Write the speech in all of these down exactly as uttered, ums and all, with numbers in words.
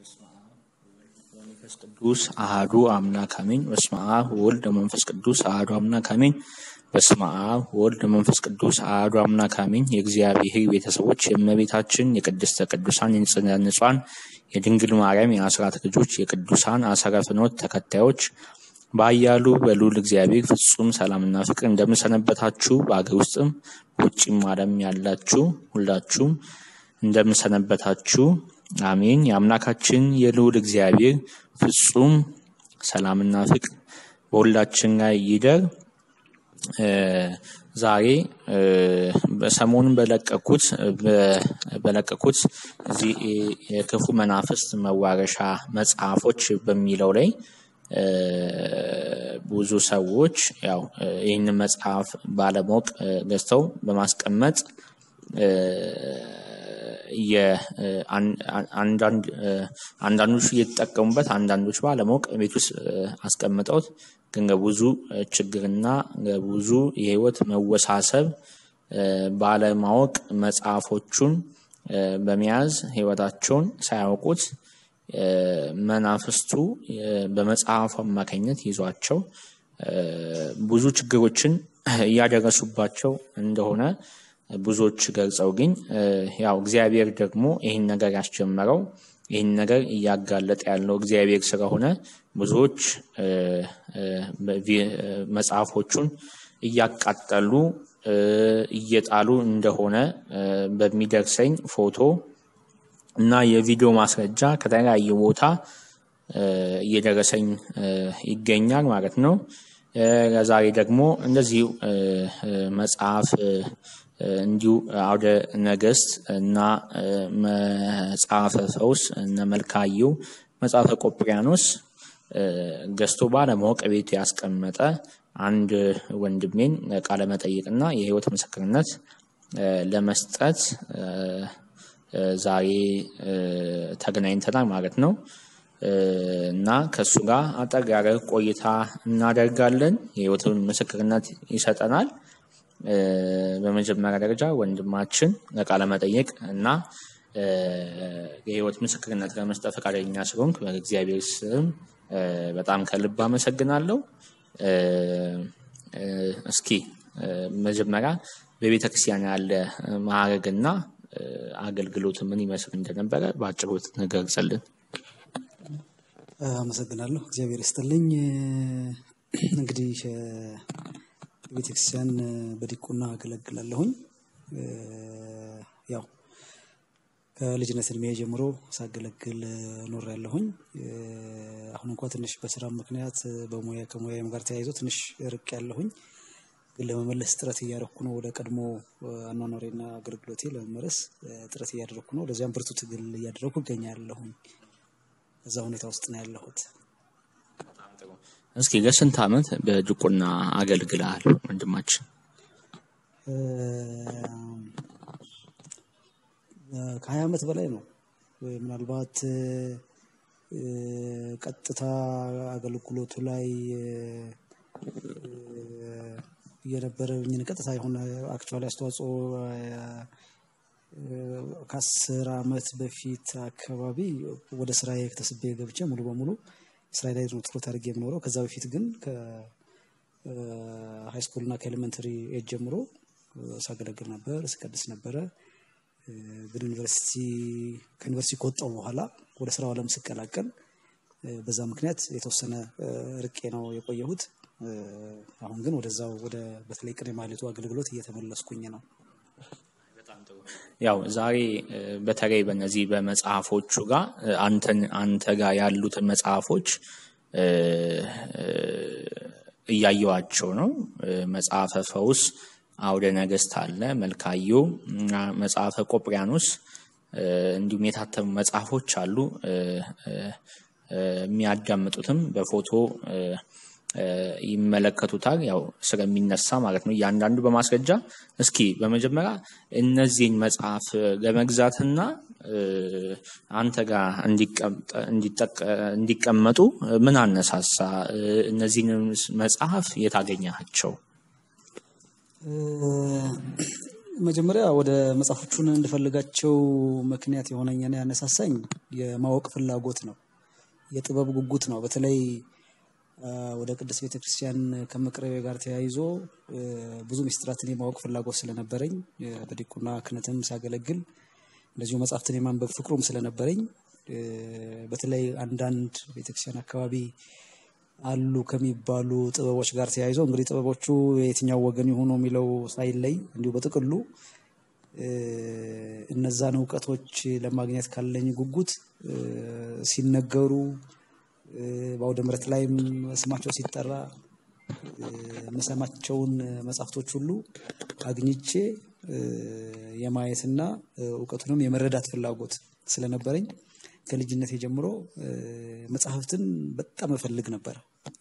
በስመ አብ ወመንፈስ ቅዱስ አሐዱ አምላክ አሜን። በስመ አብ ወወልድ ወመንፈስ ቅዱስ አሐዱ አምላክ አሜን። በስመ አብ ወወልድ ወመንፈስ ቅዱስ አሐዱ አምላክ አሜን። የእግዚአብሔር ቤተሰቦች የእመቤታችን የቅድስተ ቅዱሳን የንጽሕተ ንጹሐን የድንግል ማርያም የአስራት ልጆች የቅዱሳን አሰረ ፍኖት ተከታዮች ባያሉ በልዑል እግዚአብሔር ፍጹም ሰላምና ፍቅር እንደምንሰነበታችሁ በአገር ውስጥም ውጭም ዓለም ያላችሁ ሁላችሁም እንደምንሰነበታችሁ አሜን። የአምላካችን የልዑል እግዚአብሔር ፍጹም ሰላምና ፍቅር በሁላችን ላይ ይደር። ዛሬ በሰሞኑን በለቀቁት በለቀቁት እዚህ የክፉ መናፍስት መዋረሻ መጽሐፎች በሚለው ላይ ብዙ ሰዎች ያው ይህን መጽሐፍ ባለማወቅ ገዝተው በማስቀመጥ የአንዳንድ አንዳንዶቹ እየተጠቀሙበት አንዳንዶቹ ባለማወቅ ቤት ውስጥ አስቀምጠውት ግን ብዙ ችግርና ብዙ የህይወት መወሳሰብ ባለማወቅ መጽሐፎቹን በመያዝ ህይወታቸውን ሳያውቁት መናፍስቱ በመጽሐፉ አማካኝነት ይዟቸው ብዙ ችግሮችን ያደረሱባቸው እንደሆነ ብዙዎች ገልጸው ግን ያው እግዚአብሔር ደግሞ ይሄን ነገር ያስጀመረው ይሄን ነገር እያጋለጠ ያለው እግዚአብሔር ስለሆነ ብዙዎች መጽሐፎቹን እያቃጠሉ እየጣሉ እንደሆነ በሚደርሰኝ ፎቶ እና የቪዲዮ ማስረጃ ከተለያየ ቦታ እየደረሰኝ ይገኛል ማለት ነው። ዛሬ ደግሞ እንደዚህ መጽሐፍ እንዲሁ አውደ ነገስት እና መጽሐፈ ፈውስ እና መልካዩ መጽሐፈ ቆጵርያኖስ ገዝቶ ባለማወቅ ቤቱ ያስቀመጠ አንድ ወንድሜን ቃለ መጠይቅና የህይወት ምስክርነት ለመስጠት ዛሬ ተገናኝተናል ማለት ነው እና ከሱ ጋር አጠር ያለ ቆይታ እናደርጋለን። የህይወቱን ምስክርነት ይሰጠናል። በመጀመሪያ ደረጃ ወንድማችን ለቃለ መጠይቅ እና የህይወት ምስክርነት ለመስጠት ፈቃደኛ ስለሆንክ በእግዚአብሔር ስም በጣም ከልብ አመሰግናለሁ። እስኪ መጀመሪያ በቤተ ክርስቲያን ያለ ማዕረግና አገልግሎት ምን ይመስል እንደነበረ በአጭሩ ትገልጽልን። አመሰግናለሁ። እግዚአብሔር ይስጥልኝ። እንግዲህ ቤተክርስቲያን በዲቁና አገለግላለሁኝ። ያው ከልጅነት እድሜ ጀምሮ ሳገለግል ኖር ያለሁኝ። አሁን እንኳን ትንሽ በስራ ምክንያት በሙያ ከሙያም ጋር ተያይዞ ትንሽ ርቅ ያለሁኝ ግን ለመመለስ ጥረት እያደረኩ ነው። ወደ ቀድሞ አኗኗሬና አገልግሎቴ ለመመለስ ጥረት እያደረኩ ነው። ለዚያም ብርቱ ትግል እያደረኩ እገኛለሁኝ። እዛ ሁኔታ ውስጥ ነው ያለሁት። እስኪ ለስንት ዓመት በዲቁና አገልግለሃል ወንድማችን? ከሀያ ዓመት በላይ ነው። ምናልባት ቀጥታ አገልግሎቱ ላይ የነበረኝ ቀጥታ የሆነ አክቹዋሊ አስተዋጽኦ ከአስር ዓመት በፊት አካባቢ ወደ ስራዬ ተስቤ ገብቼ ሙሉ በሙሉ ስራዬ ላይ ነው ትኩረት አድርጌ የምኖረው። ከዛ በፊት ግን ከሃይ ስኩል እና ከኤሌመንተሪ ኤጅ ጀምሮ ሳገለግል ነበር፣ ስቀድስ ነበረ። ግን ዩኒቨርሲቲ ከዩኒቨርሲቲ ከወጣሁ በኋላ ወደ ስራው ዓለም ስቀላቀል በዛ ምክንያት የተወሰነ ርቄ ነው የቆየሁት። አሁን ግን ወደዛው ወደ በተለይ ቅኔ ማህሌቱ አገልግሎት እየተመለስኩኝ ነው። ያው ዛሬ በተለይ በእነዚህ በመጽሐፎቹ ጋር አንተን አንተ ጋር ያሉትን መጽሐፎች እያየዋቸው ነው። መጽሐፈ ፈውስ አውደ ነገስት አለ፣ መልካዩ እና መጽሐፈ ቆጵርያኖስ እንዲሁም የታተሙ መጽሐፎች አሉ። የሚያዳምጡትም በፎቶ ይመለከቱታል ያው ስለሚነሳ ማለት ነው እያንዳንዱ በማስረጃ። እስኪ በመጀመሪያ እነዚህን መጽሐፍ ለመግዛትና አንተ ጋር እንዲቀመጡ ምን አነሳሳ? እነዚህን መጽሐፍ የት አገኛቸው? መጀመሪያ ወደ መጽሐፎቹን እንድፈልጋቸው ምክንያት የሆነኝና ያነሳሳኝ የማወቅ ፍላጎት ነው የጥበብ ጉጉት ነው በተለይ ወደ ቅዱስ ቤተክርስቲያን ከመቅረቤ ጋር ተያይዞ ብዙ ሚስጥራትን የማወቅ ፍላጎት ስለነበረኝ በዲቁና ክህነትም ሳገለግል እንደዚሁ መጽሐፍትን የማንበብ ፍቅሩም ስለነበረኝ በተለይ አንዳንድ ቤተክርስቲያን አካባቢ አሉ ከሚባሉ ጥበቦች ጋር ተያይዞ እንግዲህ ጥበቦቹ የትኛው ወገን ይሆኑ የሚለው ሳይለይ እንዲሁ በጥቅሉ እነዛን ዕውቀቶች ለማግኘት ካለኝ ጉጉት ሲነገሩ ባውደ ምሕረት ላይም ስማቸው ሲጠራ መሰማቸውን መጽሐፍቶች ሁሉ አግኝቼ የማየትና ዕውቀቱንም የመረዳት ፍላጎት ስለነበረኝ ከልጅነቴ ጀምሮ መጽሐፍትን በጣም እፈልግ ነበር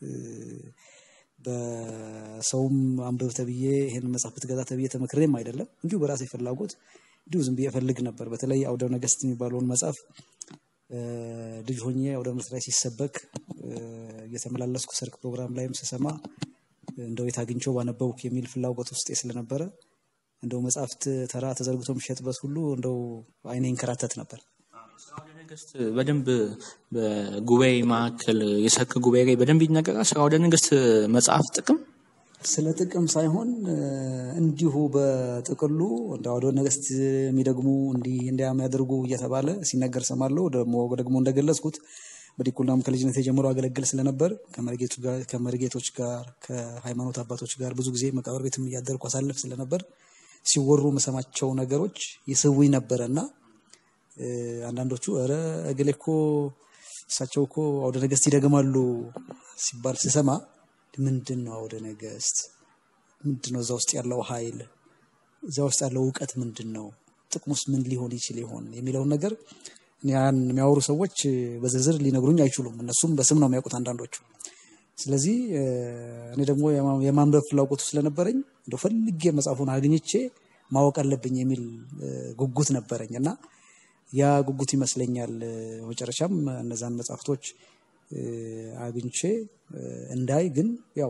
በሰውም አንብብ ተብዬ ይሄን መጽሐፍ ብትገዛ ተብዬ ተመክሬም አይደለም እንዲሁ በራሴ ፍላጎት እንዲሁ ዝም ብዬ እፈልግ ነበር በተለይ አውደ ነገስት የሚባለውን መጽሐፍ ልጅ ሆኜ አውደ ምሕረት ላይ ሲሰበክ የተመላለስኩ ሰርክ ፕሮግራም ላይም ስሰማ እንደው የታግኝቸው ባነበብኩ የሚል ፍላጎት ውስጥ ስለነበረ እንደው መጽሐፍት ተራ ተዘርግቶም ሸጥበት ሁሉ እንደው አይኔን ከራተት ነበር አውደ ነገስት በደንብ በጉባኤ ማከል የሰክ ጉባኤ ላይ በደንብ ይነገራል አውደ ነገስት መጽሐፍ ጥቅም ስለ ጥቅም ሳይሆን እንዲሁ በጥቅሉ እንደ አውደ ነገስት የሚደግሙ እንዲ እንዲያማደርጉ እየተባለ ሲነገር ሰማለው ደግሞ ደግሞ እንደገለጽኩት በዲቁናም ከልጅነቴ ጀምሮ አገለግል ስለነበር ከመርጌቱ ጋር ከመርጌቶች ጋር ከሃይማኖት አባቶች ጋር ብዙ ጊዜ መቃብር ቤትም እያደርኩ አሳልፍ ስለነበር ሲወሩ መሰማቸው ነገሮች ይስውኝ ነበርና አንዳንዶቹ አረ እገሌኮ እሳቸውኮ አውደ ነገስት ይደግማሉ ሲባል ሲሰማ ምንድነው አውደ ነገስት ምንድነው እዛ ውስጥ ያለው ኃይል እዛ ውስጥ ያለው ዕውቀት ምንድነው ጥቅሙስ ምን ሊሆን ይችላል ይሆን የሚለው ነገር ያን የሚያወሩ ሰዎች በዝርዝር ሊነግሩኝ አይችሉም እነሱም በስም ነው የሚያውቁት አንዳንዶቹ ስለዚህ እኔ ደግሞ የማንበብ ፍላጎቱ ስለነበረኝ እንደው ፈልጌ መጽሐፉን አግኝቼ ማወቅ አለብኝ የሚል ጉጉት ነበርኝና ያ ጉጉት ይመስለኛል ወጨረሻም እነዛን መጽሐፍቶች አግኝቼ እንዳይ ግን ያው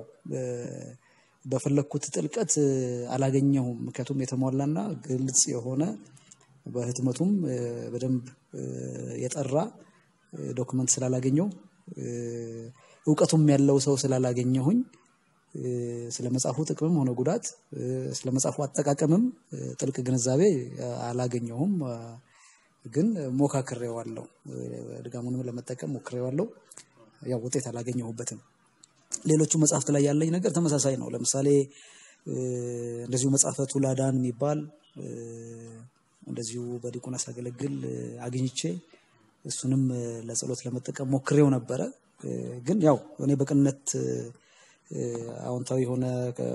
በፈለኩት ጥልቀት አላገኘሁም ምክንያቱም የተሟላና ግልጽ የሆነ በህትመቱም በደንብ የጠራ ዶክመንት ስላላገኘው ዕውቀቱም ያለው ሰው ስላላገኘሁኝ ስለመጽሐፉ ጥቅምም ሆነ ጉዳት ስለመጽሐፉ አጠቃቀምም ጥልቅ ግንዛቤ አላገኘሁም ግን ሞካክሬዋለሁ ድጋሙንም ለመጠቀም ሞክሬዋለሁ ያው ውጤት አላገኘሁበትም ሌሎቹ መጽሐፍት ላይ ያለኝ ነገር ተመሳሳይ ነው ለምሳሌ እንደዚሁ መጽሐፈ ቱላዳን የሚባል እንደዚሁ በዲቁና ሳገለግል አግኝቼ እሱንም ለጸሎት ለመጠቀም ሞክሬው ነበር ግን ያው እኔ በቅንነት አዎንታዊ ሆነ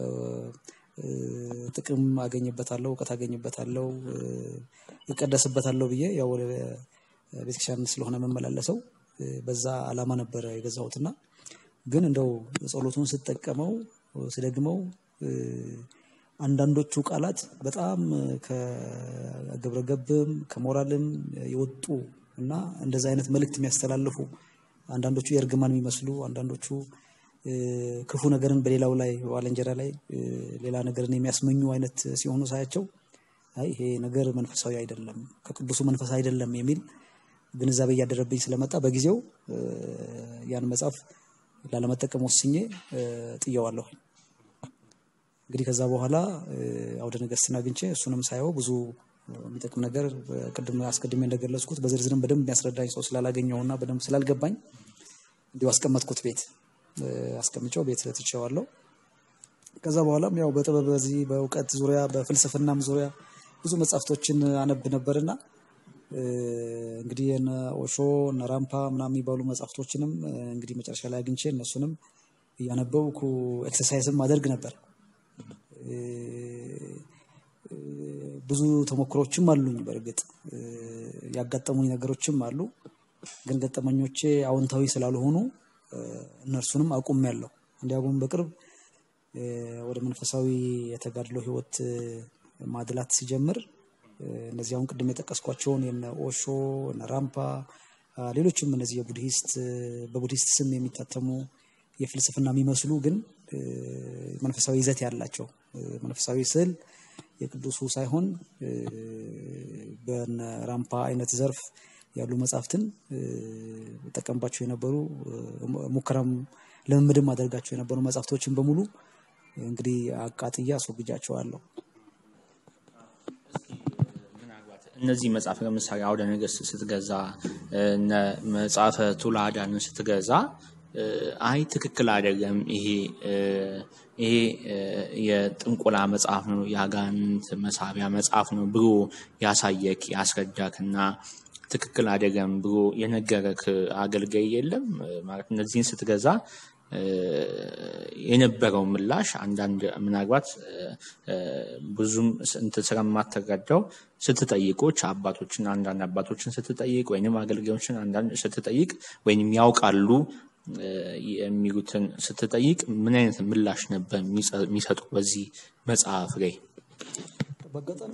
ጥቅም አገኝበታለሁ ዕውቀት አገኝበታለሁ እቀደስበታለሁ ብዬ ያው ቤተክርስቲያን ስለሆነ መመላለሰው በዛ አላማ ነበር የገዛሁትና ግን እንደው ጸሎቱን ስትጠቀመው ስለግመው አንዳንዶቹ ቃላት በጣም ከግብረገብም ከሞራልም ይወጡ እና እንደዛ አይነት መልእክት የሚያስተላልፉ አንዳንዶቹ የርግማን የሚመስሉ አንዳንዶቹ ክፉ ነገርን በሌላው ላይ ዋለንጀራ ላይ ሌላ ነገርን የሚያስመኙ አይነት ሲሆኑ ሳያቸው አይ ይሄ ነገር መንፈሳዊ አይደለም ከቅዱሱ መንፈስ አይደለም የሚል ግንዛቤ ያደረብኝ ስለመጣ በጊዜው ያን መጽሐፍ ላለመጠቀም ወስኜ ጥየዋለሁ እንግዲህ ከዛ በኋላ አውደ ነገስትን አግኝቼ እሱንም ሳይው ብዙ የሚጠቅም ነገር ቅድም አስቀድሜ እንደገለጽኩት በዝርዝርም በደንብ የሚያስረዳኝ ሰው ስላላገኘውና በደንብ ስላልገባኝ እንዲሁ አስቀመጥኩት ቤት አስቀምጬው ቤት ትቼዋለሁ ከዛ በኋላም ያው በጥበብ በዚህ በዕውቀት ዙሪያ በፍልስፍናም ዙሪያ ብዙ መጽሐፍቶችን አነብ ነበርና እንግዲህ እነ ኦሾ እነ ራምፓ ምናምን የሚባሉ መጽሐፍቶችንም እንግዲህ መጨረሻ ላይ አግኝቼ እነሱንም ያነበብኩ ኤክሰርሳይዝም አደርግ ነበር ብዙ ተሞክሮችም አሉኝ በርግጥ ያጋጠሙኝ ነገሮችም አሉ ግን ገጠመኞቼ አዎንታዊ ስላልሆኑ እነርሱንም አቁሜያለሁ እንዲያውም በቅርብ ወደ መንፈሳዊ የተጋድሎ ህይወት ማድላት ሲጀምር እነዚያውን ቅድም የጠቀስኳቸውን የነ ኦሾ እና ራምፓ ሌሎችም እነዚህ የቡድሂስት በቡድሂስት ስም የሚታተሙ የፍልስፍና የሚመስሉ ግን መንፈሳዊ ይዘት ያላቸው መንፈሳዊ ስዕል የቅዱሱ ሳይሆን በነ ራምፓ አይነት ዘርፍ ያሉ መጻፍትን ተጠቀምባቸው የነበሩ ሙከራም ለምምድም አደርጋቸው የነበሩ መጻፍቶችን በሙሉ እንግዲህ አቃጥያ አስወግጃቸዋለሁ። እነዚህ መጻፍ ለምሳሌ አውደ ነገሥት ስትገዛ እነ መጻፈ ቱላዳን ስትገዛ አይ ትክክል አይደለም ይሄ ይሄ የጥንቆላ መጽሐፍ ነው ያጋንንት መሳቢያ መጽሐፍ ነው ብሎ ያሳየክ ያስረዳክና ትክክል አይደለም ብሎ የነገረክ አገልጋይ የለም ማለት እነዚህን ስትገዛ የነበረው ምላሽ አንዳንድ ምናልባት ብዙም እንት ስለማትረዳው ስትጠይቆች አባቶችን አንዳንድ አባቶችን ስትጠይቅ ወይንም አገልጋዮችን አንዳንድ ስትጠይቅ ወይንም ያውቃሉ የሚሉትን ስትጠይቅ ምን አይነት ምላሽ ነበር የሚሰጡ በዚህ መጽሐፍ ላይ? በአጋጣሚ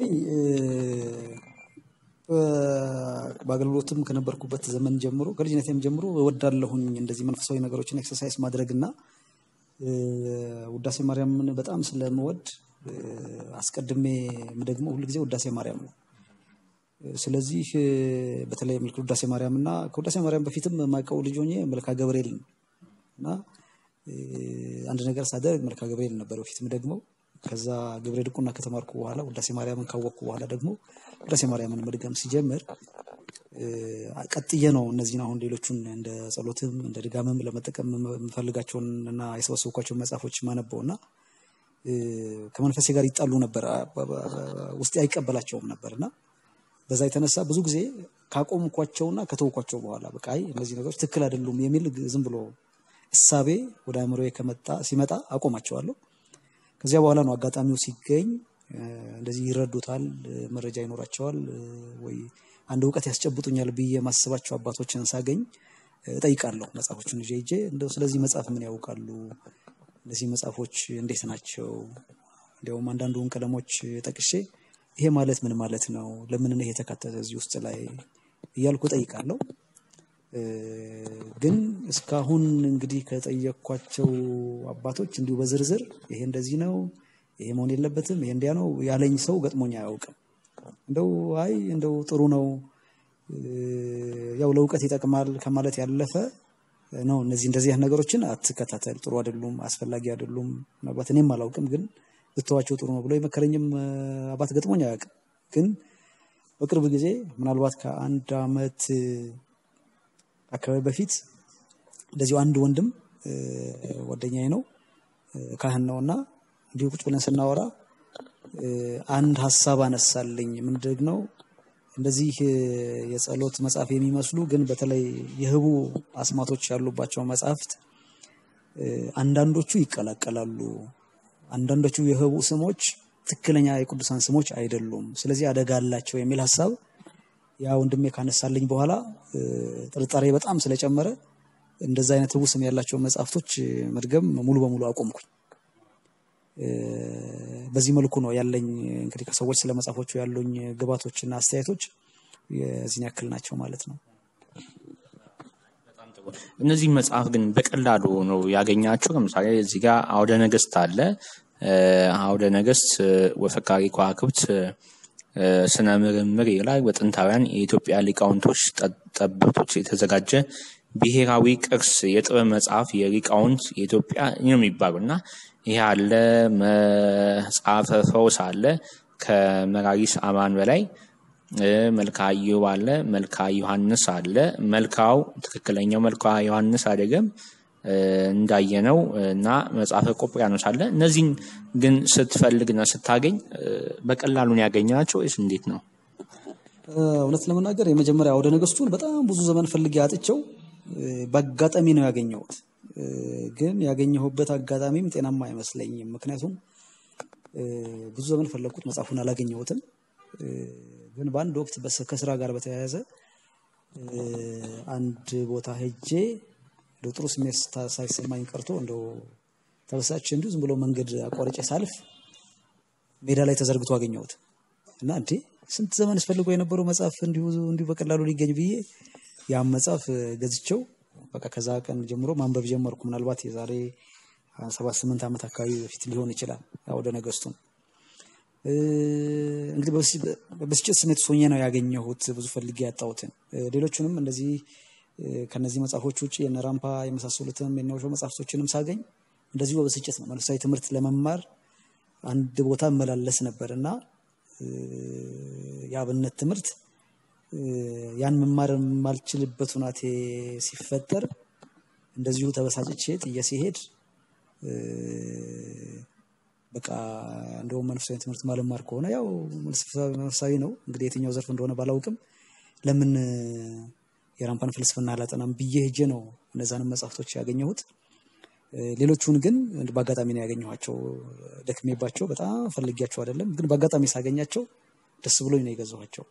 በአገልግሎትም ከነበርኩበት ዘመን ጀምሮ ከልጅነቴም ጀምሮ እወዳለሁኝ እንደዚህ መንፈሳዊ ነገሮችን ኤክሰርሳይዝ ማድረግና ውዳሴ ማርያምን በጣም ስለምወድ አስቀድሜ ደግሞ ሁሉ ጊዜ ውዳሴ ማርያም ነው። ስለዚህ በተለይ መልካ ውዳሴ ማርያምና ከውዳሴ ማርያም በፊትም ማቀው ልጅ ሆኜ መልካ ገብርኤል እና አንድ ነገር ሳደርግ መልካ ገብርኤል ነበር በፊትም ደግሞ ከዛ ገብርኤል ቁና ከተማርኩ በኋላ ውዳሴ ማርያምን ካወቅኩ በኋላ ደግሞ ውዳሴ ማርያምን መድገም ሲጀምር ቀጥዬ ነው እነዚህን አሁን ሌሎቹን እንደ ጸሎትም እንደ ድጋምም ለመጠቀም የምፈልጋቸውንና የሰበሰብኳቸውን መጽሐፎች ማነበውና ከመንፈሴ ጋር ይጣሉ ነበር ውስጤ አይቀበላቸውም ነበርና በዛ የተነሳ ብዙ ጊዜ ካቆምኳቸውና ከተውኳቸው በኋላ በቃ አይ እነዚህ ነገሮች ትክክል አይደሉም የሚል ዝም ብሎ እሳቤ ወደ አእምሮዬ ከመጣ ሲመጣ አቆማቸዋለሁ። ከዚያ በኋላ ነው አጋጣሚው ሲገኝ እንደዚህ ይረዱታል መረጃ ይኖራቸዋል ወይ አንድ ዕውቀት ያስጨብጡኛል ብዬ ማስባቸው አባቶችን ሳገኝ እጠይቃለሁ መጽሐፎቹን ይዤ ይዤ እንደው ስለዚህ መጽሐፍ ምን ያውቃሉ እነዚህ መጽሐፎች እንዴት ናቸው እንደውም አንዳንዱን ቀለሞች ጠቅሼ ይሄ ማለት ምን ማለት ነው ለምን ነው የተካተተ እዚህ ውስጥ ላይ እያልኩ ጠይቃለሁ። ግን እስካሁን እንግዲህ ከጠየቅኳቸው አባቶች እንዲሁ በዝርዝር ይሄ እንደዚህ ነው ይሄ መሆን የለበትም ይሄ እንዲያ ነው ያለኝ ሰው ገጥሞኛ አያውቅም። እንደው አይ እንደው ጥሩ ነው ያው ለውቀት ይጠቅማል ከማለት ያለፈ ነው እነዚህ እንደዚህ አይነት ነገሮችን አትከታተል ጥሩ አይደሉም አስፈላጊ አይደሉም ማለት እኔም አላውቅም ግን ብትዋቸው ጥሩ ነው ብሎ የመከረኝም አባት ገጥሞኛ አያውቅም። ግን በቅርብ ጊዜ ምናልባት ከአንድ አመት አካባቢ በፊት እንደዚሁ አንድ ወንድም ወደኛዬ ነው ካህን ነውና እንዲሁ ቁጭ ብለን ስናወራ አንድ ሐሳብ አነሳልኝ ምንድነው እንደዚህ የጸሎት መጽሐፍ የሚመስሉ ግን በተለይ የህቡ አስማቶች ያሉባቸው መጽሐፍት አንዳንዶቹ ይቀላቀላሉ አንዳንዶቹ የህቡ ስሞች ትክክለኛ የቅዱሳን ስሞች አይደሉም ስለዚህ አደጋ አላቸው የሚል ሐሳብ ያ ወንድሜ ካነሳልኝ በኋላ ጥርጣሬ በጣም ስለጨመረ እንደዛ አይነት ህቡ ስም ያላቸው መጽሐፍቶች መድገም ሙሉ በሙሉ አቆምኩኝ። በዚህ መልኩ ነው ያለኝ እንግዲህ ከሰዎች ስለመጽሐፎቹ ያሉኝ ግባቶችና አስተያየቶች የዚህን ያክል ናቸው ማለት ነው። እነዚህ መጽሐፍ ግን በቀላሉ ነው ያገኛቸው ለምሳሌ እዚህ ጋር አውደ ነገሥት አለ አውደ ነገሥት ወፈካሪ ከዋክብት ስነ ምርምር ይላል በጥንታውያን የኢትዮጵያ ሊቃውንቶች ጠበብቶች የተዘጋጀ ብሔራዊ ቅርስ የጥበብ መጽሐፍ የሊቃውንት የኢትዮጵያ ነው የሚባሉና ይሄ አለ መጽሐፈ ፈውስ አለ ከመራሪስ አማን በላይ መልካዩ አለ መልካ ዮሐንስ አለ መልካው ትክክለኛው መልካ ዮሐንስ አይደለም እንዳየነው እና መጽሐፈ ቆጵርያኖስ አለ እነዚህን ግን ስትፈልግና ስታገኝ በቀላሉ ነው ያገኛቸው ወይስ እንዴት ነው? እውነት ለመናገር የመጀመሪያ አውደ ነገሥቱን በጣም ብዙ ዘመን ፈልጌ አጥቼው በአጋጣሚ ነው ያገኘሁት። ግን ያገኘሁበት አጋጣሚም ጤናማ አይመስለኝም ምክንያቱም ብዙ ዘመን ፈለኩት መጽሐፉን አላገኘሁትም። ግን በአንድ ወቅት ከስራ ጋር በተያያዘ አንድ ቦታ ሄጄ ዶክተር ስሜስ ሳይሰማኝ ቀርቶ እንደው ተበሳጭ እንዱ ዝም ብሎ መንገድ አቋርጬ ሳልፍ ሜዳ ላይ ተዘርግቶ አገኘሁት እና እንዴ ስንት ዘመን ስፈልጎ የነበረው መጽሐፍ እንዲሁ እንዲሁ በቀላሉ ሊገኝ ብዬ ያ መጽሐፍ ገዝቼው በቃ ከዛ ቀን ጀምሮ ማንበብ ጀመርኩ። ምናልባት የዛሬ ሰባት ስምንት አመት አካባቢ በፊት ሊሆን ይችላል አውደ ነገሥቱን እንግዲህ በስጭት ስሜት ሆኜ ነው ያገኘሁት ብዙ ፈልጌ ያጣሁትን ሌሎቹንም እንደዚህ ከነዚህ መጽሐፎች ውጪ የነ ራምፓ የመሳሰሉትም የነውሾ መጽሐፍቶችንም ሳገኝ እንደዚህ በስጭት ነው መንፈሳዊ ትምህርት ለመማር አንድ ቦታ መላለስ ነበርና ያብነት ትምህርት ያን መማር ማልችልበት ሁናቴ ሲፈጠር እንደዚሁ ተበሳጭቼ ጥየሲሄድ በቃ እንደው መንፈሳዊ ትምህርት ማለማር ከሆነ ያው መንፈሳዊ ነው እንግዲህ የትኛው ዘርፍ እንደሆነ ባላውቅም ለምን የራምፓን ፍልስፍና አላጠናም ብዬ ሄጄ ነው እነዛንም መጽሐፍቶች ያገኘሁት ሌሎቹን ግን በአጋጣሚ ነው ያገኘኋቸው ደክሜባቸው በጣም ፈልጊያቸው አይደለም ግን በአጋጣሚ ሳገኛቸው ደስ ብሎኝ ነው የገዛኋቸው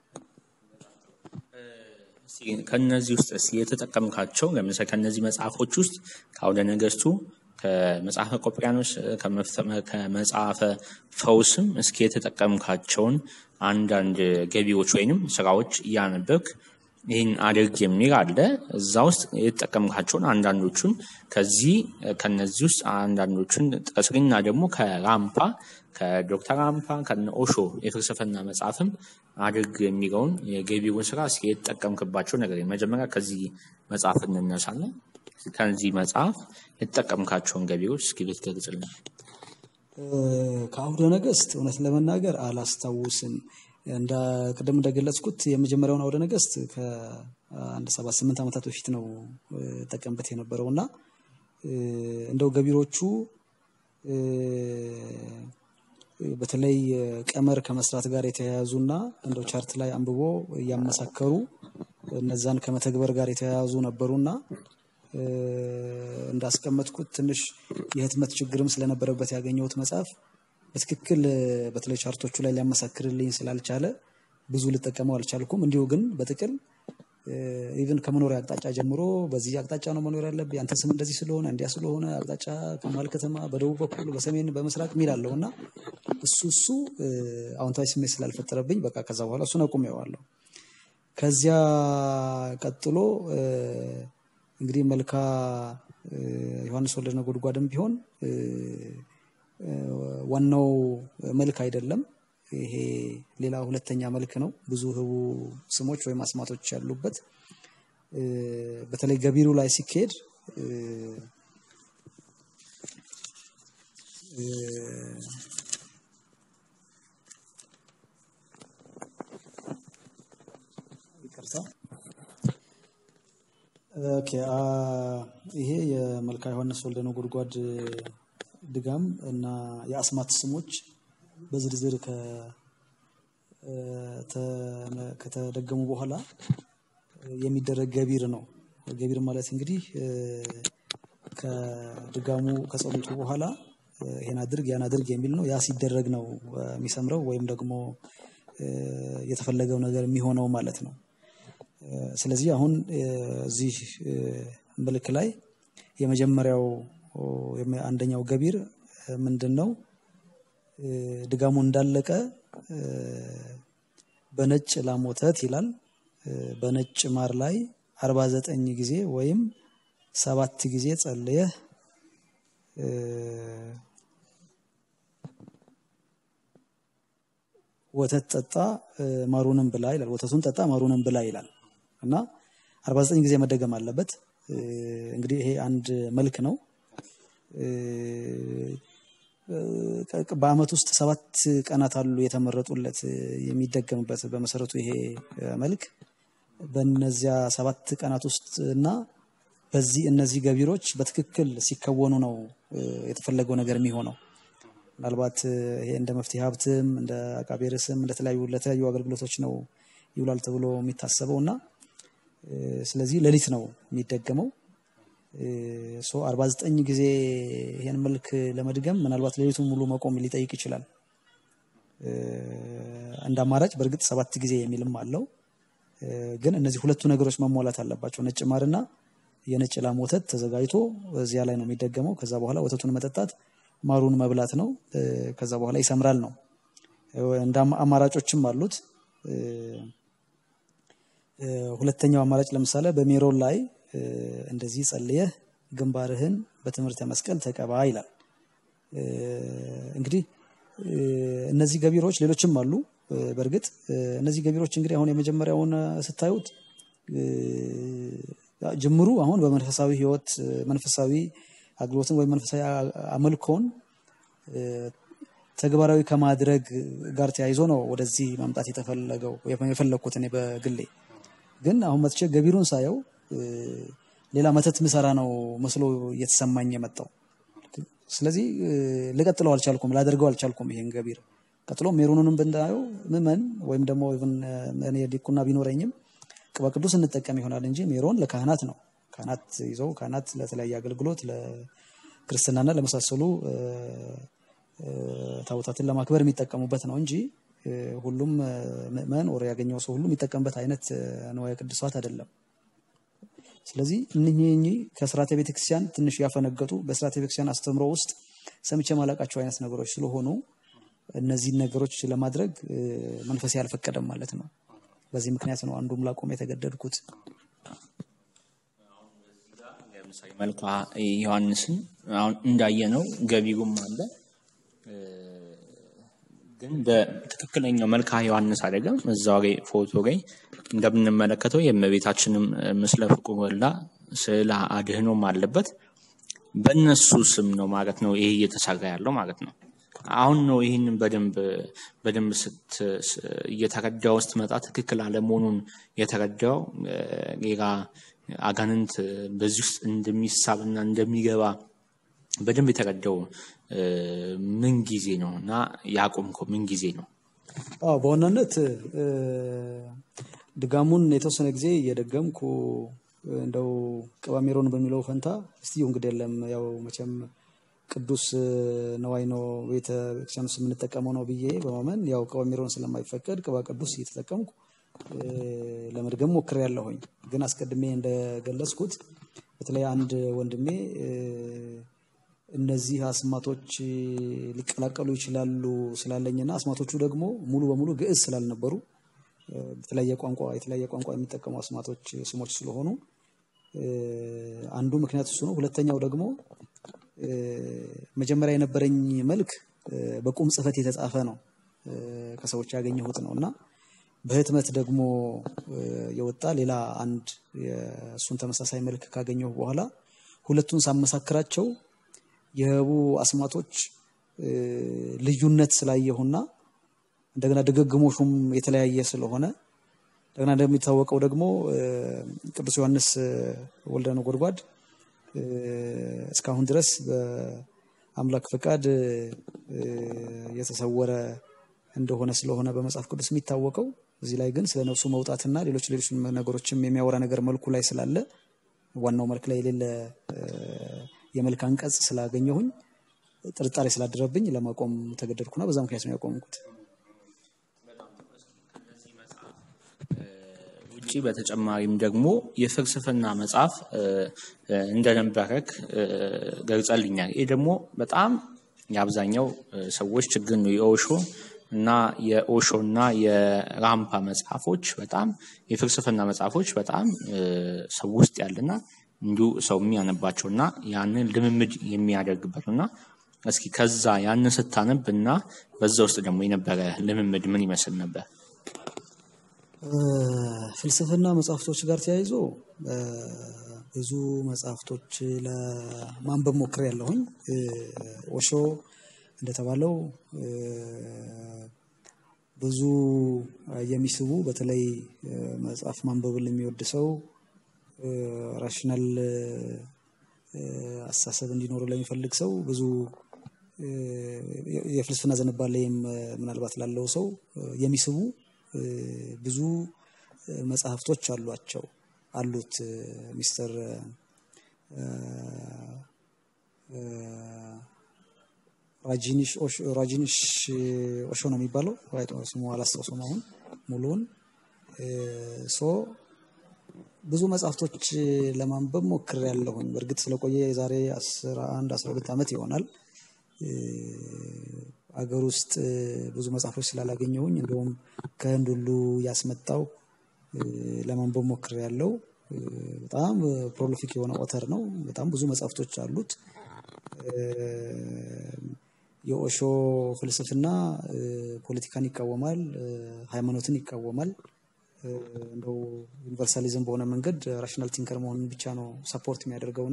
ከነዚህ ውስጥ የተጠቀምካቸው ለምሳሌ ከነዚህ መጽሐፎች ውስጥ ከአውደ ነገስቱ ከመጽሐፈ ቆጵርያኖስ ከመጽሐፈ ፈውስም እስኪ የተጠቀምካቸውን አንዳንድ ገቢዎች ወይንም ስራዎች ያነበብክ ይሄን አድርግ የሚል አለ እዛ ውስጥ የተጠቀምካቸውን አንዳንዶቹን ከዚህ ከነዚህ ውስጥ አንዳንዶቹን ጥቀስልኝና ደግሞ ከራምፓ ከዶክተር ራምፓ ከነኦሾ የፍልስፍና መጽሐፍም አድርግ የሚለውን የገቢውን ስራ እስኪ የተጠቀምክባቸው ነገር መጀመሪያ ከዚህ መጽሐፍ እንነሳለን ከዚህ መጽሐፍ የተጠቀምካቸውን ገቢዎች እስኪ ልትገልጽልን ከአውደ ነገስት እውነት ለመናገር አላስታውስም እንደ ቀደም እንደገለጽኩት የመጀመሪያውን አውደ ነገስት ከአንድ ሰባት ስምንት አመታት በፊት ነው ተጠቀምበት የነበረውና እንደው ገቢሮቹ በተለይ ቀመር ከመስራት ጋር የተያያዙና እንደው ቻርት ላይ አንብቦ ያመሳከሩ እነዛን ከመተግበር ጋር የተያያዙ ነበሩና እንዳስቀመጥኩት ትንሽ የህትመት ችግርም ስለነበረበት ያገኘሁት መጽሐፍ በትክክል በተለይ ቻርቶቹ ላይ ሊያመሳክርልኝ ስላልቻለ ብዙ ልጠቀመው አልቻልኩም እንዲሁ ግን በጥቅል ኢቭን ከመኖሪያ አቅጣጫ ጀምሮ በዚህ አቅጣጫ ነው መኖር ያለበት ያንተ ስም እንደዚህ ስለሆነ እንዲያ ስለሆነ አቅጣጫ ከማል ከተማ በደቡብ በኩል በሰሜን በመስራቅ ሚላልውና እሱ እሱ አውንታዊ ስሜት ስላልፈጠረብኝ በቃ ከዛ በኋላ እሱን አቁሜዋለሁ ከዚያ ቀጥሎ እንግዲህ መልካ ዮሐንስ ወልደ ነጎድጓድም ቢሆን ዋናው መልክ አይደለም ይሄ ሌላ ሁለተኛ መልክ ነው ብዙ ህቡ ስሞች ወይ ማስማቶች ያሉበት በተለይ ገቢሩ ላይ ሲኬድ ይቅርታ ኦኬ ይሄ የመልካ ዮሐንስ ወልደ ነጎድጓድ ድጋም እና የአስማት ስሞች በዝርዝር ከ ከተደገሙ በኋላ የሚደረግ ገቢር ነው ገቢር ማለት እንግዲህ ከድጋሙ ከጸሎቱ በኋላ ይሄን አድርግ ያን አድርግ የሚል ነው ያ ሲደረግ ነው የሚሰምረው ወይም ደግሞ የተፈለገው ነገር የሚሆነው ማለት ነው ስለዚህ አሁን እዚህ መልክ ላይ የመጀመሪያው አንደኛው ገቢር ምንድነው ድጋሙ እንዳለቀ በነጭ ላም ወተት ይላል በነጭ ማር ላይ አርባ ዘጠኝ ጊዜ ወይም ሰባት ጊዜ ጸልየ ወተት ጠጣ ማሩንም ብላ ይላል ወተቱን ጠጣ ማሩንም ብላ ይላል እና አርባ ዘጠኝ ጊዜ መደገም አለበት እንግዲህ ይሄ አንድ መልክ ነው በአመት ውስጥ ሰባት ቀናት አሉ የተመረጡለት የሚደገምበት በመሰረቱ ይሄ መልክ በእነዚያ ሰባት ቀናት ውስጥና በዚህ እነዚህ ገቢሮች በትክክል ሲከወኑ ነው የተፈለገው ነገር የሚሆነው ምናልባት ይሄ እንደ መፍትሄ ሀብትም እንደ አቃቤ ርዕስም ለተለያዩ ለተለያዩ አገልግሎቶች ነው ይውላል ተብሎ የሚታሰበውና ስለዚህ ሌሊት ነው የሚደገመው ሶ አርባ ዘጠኝ ጊዜ ይሄን መልክ ለመድገም ምናልባት ሌሊቱን ሙሉ መቆም ሊጠይቅ ይችላል እንደ አማራጭ በርግጥ ሰባት ጊዜ የሚልም አለው ግን እነዚህ ሁለቱ ነገሮች መሟላት አለባቸው ነጭ ማርና የነጭ ላም ወተት ተዘጋጅቶ እዚያ ላይ ነው የሚደገመው ከዛ በኋላ ወተቱን መጠጣት ማሩን መብላት ነው ከዛ በኋላ ይሰምራል ነው እንደ አማራጮችም አሉት ሁለተኛው አማራጭ ለምሳሌ በሜሮን ላይ እንደዚህ ጸልየ ግንባርህን በትምህርተ መስቀል ተቀባ ይላል እንግዲህ እነዚህ ገቢሮች ሌሎችም አሉ በርግጥ እነዚህ ገቢሮች እንግዲህ አሁን የመጀመሪያውን ስታዩት ጅምሩ አሁን በመንፈሳዊ ህይወት መንፈሳዊ አግሎትን ወይ መንፈሳዊ አመልኮን ተግባራዊ ከማድረግ ጋር ተያይዞ ነው ወደዚህ ማምጣት የተፈለገው የፈለኩት እኔ በግሌ ግን አሁን መጥቼ ገቢሩን ሳየው ሌላ መተት ምሰራ ነው መስሎ እየተሰማኝ የመጣው ስለዚህ ለቀጥለው አልቻልኩም ላደርገው አልቻልኩም ይሄን ገቢር ቀጥሎ ሜሮኑንም በእንዳየው ምመን ወይም ደግሞ ኢቭን እኔ ዲቁና ቢኖረኝም ቅባ ቅዱስ እንጠቀም ይሆናል እንጂ ሜሮን ለካህናት ነው ካህናት ይዘው ካህናት ለተለያየ አገልግሎት ለክርስትናና ለመሳሰሉ ታውታትን ለማክበር የሚጠቀሙበት ነው እንጂ ሁሉም ምእመን ወር ያገኘው ሰው ሁሉ የሚጠቀምበት አይነት ንዋየ ቅዱሳት አይደለም ስለዚህ እነኚህ ከሥርዓተ ቤተክርስቲያን ትንሽ ያፈነገጡ በሥርዓተ ቤተክርስቲያን አስተምሮ ውስጥ ሰምቼ ማላቃቸው አይነት ነገሮች ስለሆኑ እነዚህ ነገሮች ለማድረግ መንፈስ ያልፈቀደም ማለት ነው በዚህ ምክንያት ነው አንዱም ላቆም የተገደድኩት ለምሳሌ መልካ ዮሐንስን አሁን እንዳየነው ገቢሩም አለ ግን በትክክለኛው መልካ ዮሐንስ አይደለም እዛው ላይ ፎቶ ላይ እንደምንመለከተው የእመቤታችንም ምስለ ፍቁር ወልዳ ስለ አድህኖም አለበት በእነሱ ስም ነው ማለት ነው ይሄ እየተሰራ ያለው ማለት ነው አሁን ነው ይሄንን በደንብ በደንብ ስት እየተረዳው ውስጥ መጣ ትክክል አለመሆኑን የተረዳው ሌላ አጋንንት በዚህ ውስጥ እንደሚሳብና እንደሚገባ በደንብ የተረዳው ምን ጊዜ ነውና ያቆምኩ ምን ጊዜ ነው አዎ በእውነትነት ድጋሙን የተወሰነ ጊዜ እየደገምኩ እንደው ቅባ ሜሮን በሚለው ፈንታ እስቲ እንግዲህ የለም ያው መቼም ቅዱስ ነዋይ ነው ቤተ ክርስቲያን ውስጥ የምንጠቀመው ነው ብዬ በማመን ያው ቅባ ሜሮን ስለማይፈቀድ ቅባ ቅዱስ እየተጠቀምኩ ለመድገም ሞክሬያለሁኝ ግን አስቀድሜ እንደገለጽኩት በተለይ አንድ ወንድሜ እነዚህ አስማቶች ሊቀላቀሉ ይችላሉ ስላለኝና አስማቶቹ ደግሞ ሙሉ በሙሉ ግዕዝ ስላልነበሩ በተለያየ ቋንቋ የተለያየ ቋንቋ የሚጠቀሙ አስማቶች ስሞች ስለሆኑ አንዱ ምክንያት እሱ ነው ሁለተኛው ደግሞ መጀመሪያ የነበረኝ መልክ በቁም ጽፈት የተጻፈ ነው ከሰዎች ያገኘሁት ነውና በህትመት ደግሞ የወጣ ሌላ አንድ የሱን ተመሳሳይ መልክ ካገኘሁ በኋላ ሁለቱን ሳመሳክራቸው የህቡ አስማቶች ልዩነት ስላየሁና እንደገና ደገግሞሹም የተለያየ ስለሆነ እንደገና እንደሚታወቀው ደግሞ ቅዱስ ዮሐንስ ወልደ ነጎድጓድ እስካሁን ድረስ በአምላክ ፈቃድ የተሰወረ እንደሆነ ስለሆነ በመጽሐፍ ቅዱስ የሚታወቀው እዚህ ላይ ግን ስለ ነፍሱ መውጣትና ሌሎች ሌሎች ነገሮችም የሚያወራ ነገር መልኩ ላይ ስላለ ዋናው መልክ ላይ የሌለ የመልክ አንቀጽ ስላገኘሁኝ ጥርጣሬ ስላደረብኝ ለማቆም ተገደድኩና በዛ ምክንያት ነው ያቆምኩት ውጪ በተጨማሪም ደግሞ የፍልስፍና መጽሐፍ እንደነበረክ ገልጸልኛል ይሄ ደግሞ በጣም ያብዛኛው ሰዎች ችግር ነው የኦሾ እና የኦሾና የራምፓ መጽሐፎች በጣም የፍልስፍና መጽሐፎች በጣም ሰው ውስጥ ያለና እንዱ ሰው የሚያነባቸውና ያንን ልምምድ የሚያደርግበትና እስኪ ከዛ ያንን ስታነብና በዛ ውስጥ ደግሞ የነበረ ልምምድ ምን ይመስል ነበር ፍልስፍና መጽሐፍቶች ጋር ተያይዞ ብዙ መጽሐፍቶች ለማንበብ ሞክሬያለሁኝ ኦሾ እንደተባለው ብዙ የሚስቡ በተለይ መጽሐፍ ማንበብን የሚወድ ሰው ራሽናል አሳሰብ እንዲኖር ለሚፈልግ ሰው ብዙ የፍልስፍና ዘንባሌም ምናልባት ላለው ሰው የሚስቡ ብዙ መጽሐፍቶች አሏቸው አሉት ሚስተር ራጂኒሽ ኦሾ ራጂኒሽ ኦሾ ነው የሚባለው ራይት ስሙ አላስታውሰውም አሁን ሙሉውን ሶ ብዙ መጽሐፍቶች ለማንበብ ሞክሬያለሁኝ በርግጥ ስለቆየ የዛሬ አስራ አንድ አስራ ሁለት አመት ይሆናል አገር ውስጥ ብዙ መጽሐፎች ስላላገኘሁኝ እንደውም ከህንድ ሁሉ ያስመጣው ለማንበብ ሞክሬያለሁ በጣም ፕሮሊፊክ የሆነ ኦተር ነው በጣም ብዙ መጽሐፍቶች አሉት የኦሾ ፍልስፍና ፖለቲካን ይቃወማል፣ ሃይማኖትን ይቃወማል። እንደው ዩኒቨርሳሊዝም በሆነ መንገድ ራሽናል ቲንከር መሆኑን ብቻ ነው ሰፖርት የሚያደርገውና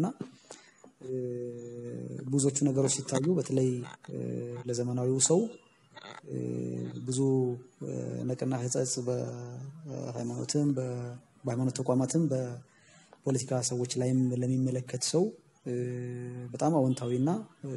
ብዙዎቹ ነገሮች ሲታዩ በተለይ ለዘመናዊው ሰው ብዙ ነቀና ህጸጽ በሃይማኖትም በሃይማኖት ተቋማትም በፖለቲካ ሰዎች ላይም ለሚመለከት ሰው በጣም አዎንታዊና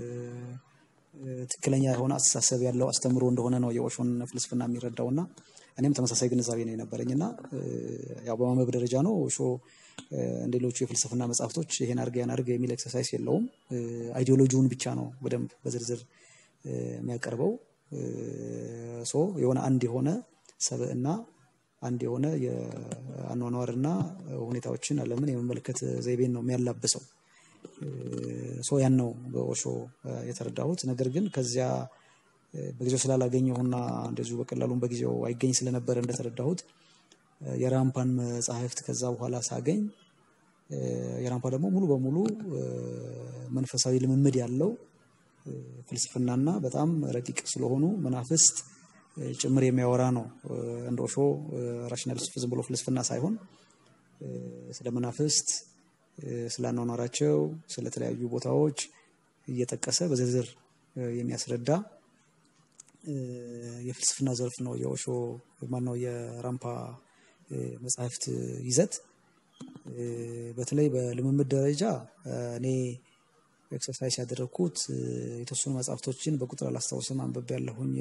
ትክክለኛ የሆነ አስተሳሰብ ያለው አስተምሮ እንደሆነ ነው የኦሾን ፍልስፍና የሚረዳውና እኔም ተመሳሳይ ግንዛቤ ነው የነበረኝና ያው በማንበብ ደረጃ ነው ኦሾ እንደሌሎቹ የፍልስፍና መጽሐፍቶች ይሄን አርገ ያን አርገ የሚል ኤክሰርሳይዝ የለውም። አይዲዮሎጂውን ብቻ ነው በደንብ በዝርዝር የሚያቀርበው። ሶ የሆነ አንድ የሆነ ሰብዕና አንድ የሆነ የአኗኗርና ሁኔታዎችን ዓለምን የመመልከት ዘይቤን ነው የሚያላብሰው። ሶ ያን ነው በኦሾ የተረዳሁት። ነገር ግን ከዚያ በጊዜው ስላላገኘሁና እንደዚሁ በቀላሉም በጊዜው አይገኝ ስለነበር እንደተረዳሁት የራምፓን መጽሐፍት ከዛ በኋላ ሳገኝ የራምፓ ደግሞ ሙሉ በሙሉ መንፈሳዊ ልምምድ ያለው ፍልስፍናና በጣም ረቂቅ ስለሆኑ መናፍስት ጭምር የሚያወራ ነው። እንደ ኦሾ ራሽናሊስት ዝም ብሎ ፍልስፍና ሳይሆን ስለ መናፍስት ስላኗኗራቸው ስለተለያዩ ቦታዎች እየተጠቀሰ በዝርዝር የሚያስረዳ የፍልስፍና ዘርፍ ነው የኦሾ ማነው የራምፓ መጽሐፍት ይዘት። በተለይ በልምምድ ደረጃ እኔ ኤክሰርሳይዝ ያደረኩት የተወሰኑ መጽሐፍቶችን በቁጥር አላስታውስም አንብቤያለሁኝ።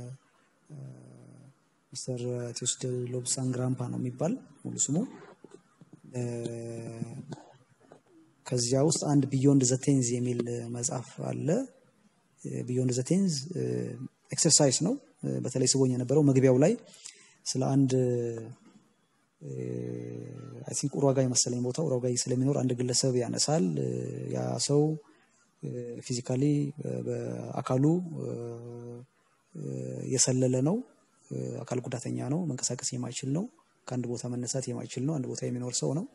ሚስተር ቴዎስደል ሎብሳንግ ራምፓ ነው የሚባል ሙሉ ስሙ። ከዚያ ውስጥ አንድ ቢዮንድ ዘ ቴንዝ የሚል መጽሐፍ አለ። ቢዮንድ ዘ ቴንዝ ኤክሰርሳይዝ ነው። በተለይ ስቦኝ የነበረው መግቢያው ላይ ስለ አንድ አይ ቲንክ ኡራጋይ መሰለኝ ቦታ ኡራጋይ ስለሚኖር አንድ ግለሰብ ያነሳል። ያ ሰው ፊዚካሊ በአካሉ የሰለለ ነው፣ አካል ጉዳተኛ ነው፣ መንቀሳቀስ የማይችል ነው፣ ከአንድ ቦታ መነሳት የማይችል ነው፣ አንድ ቦታ የሚኖር ሰው ነው።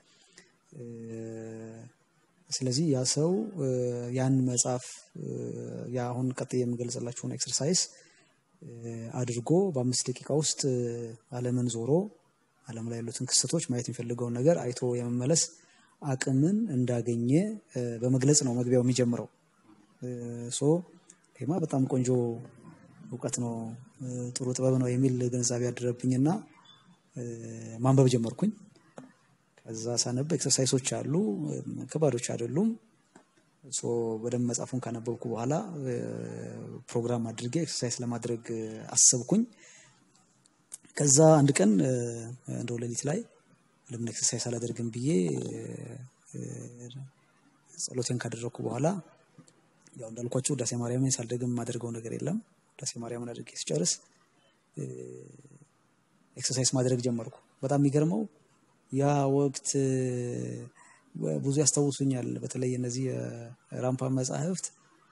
ስለዚህ ያ ሰው ያን መጽሐፍ ያ አሁን ቀጥዬ የምገልጽላችሁን ኤክሰርሳይዝ አድርጎ በአምስት ደቂቃ ውስጥ ዓለምን ዞሮ ዓለም ላይ ያሉትን ክስተቶች ማየት የሚፈልገውን ነገር አይቶ የመመለስ አቅምን እንዳገኘ በመግለጽ ነው መግቢያው የሚጀምረው። ሶ ይሄማ በጣም ቆንጆ ዕውቀት ነው፣ ጥሩ ጥበብ ነው የሚል ግንዛቤ አደረብኝና ማንበብ ጀመርኩኝ። ከዛ ሳነብ ኤክሰርሳይሶች አሉ፣ ከባዶች አይደሉም። ሶ በደንብ መጽሐፉን ካነበብኩ በኋላ ፕሮግራም አድርጌ ኤክሰርሳይዝ ለማድረግ አሰብኩኝ። ከዛ አንድ ቀን እንደው ሌሊት ላይ ለምን ኤክሰርሳይዝ አላደርግም ብዬ ጸሎቴን ካደረኩ በኋላ ያው እንዳልኳችሁ ዳሴ ማርያምን ሳልደግም ማድረገው ነገር የለም። ዳሴ ማርያምን አድርጌ ሲጨርስ ኤክሰርሳይዝ ማድረግ ጀመርኩ። በጣም የሚገርመው ያ ወቅት ብዙ ያስታውሱኛል። በተለይ እነዚህ ራምፓ መጽሐፍት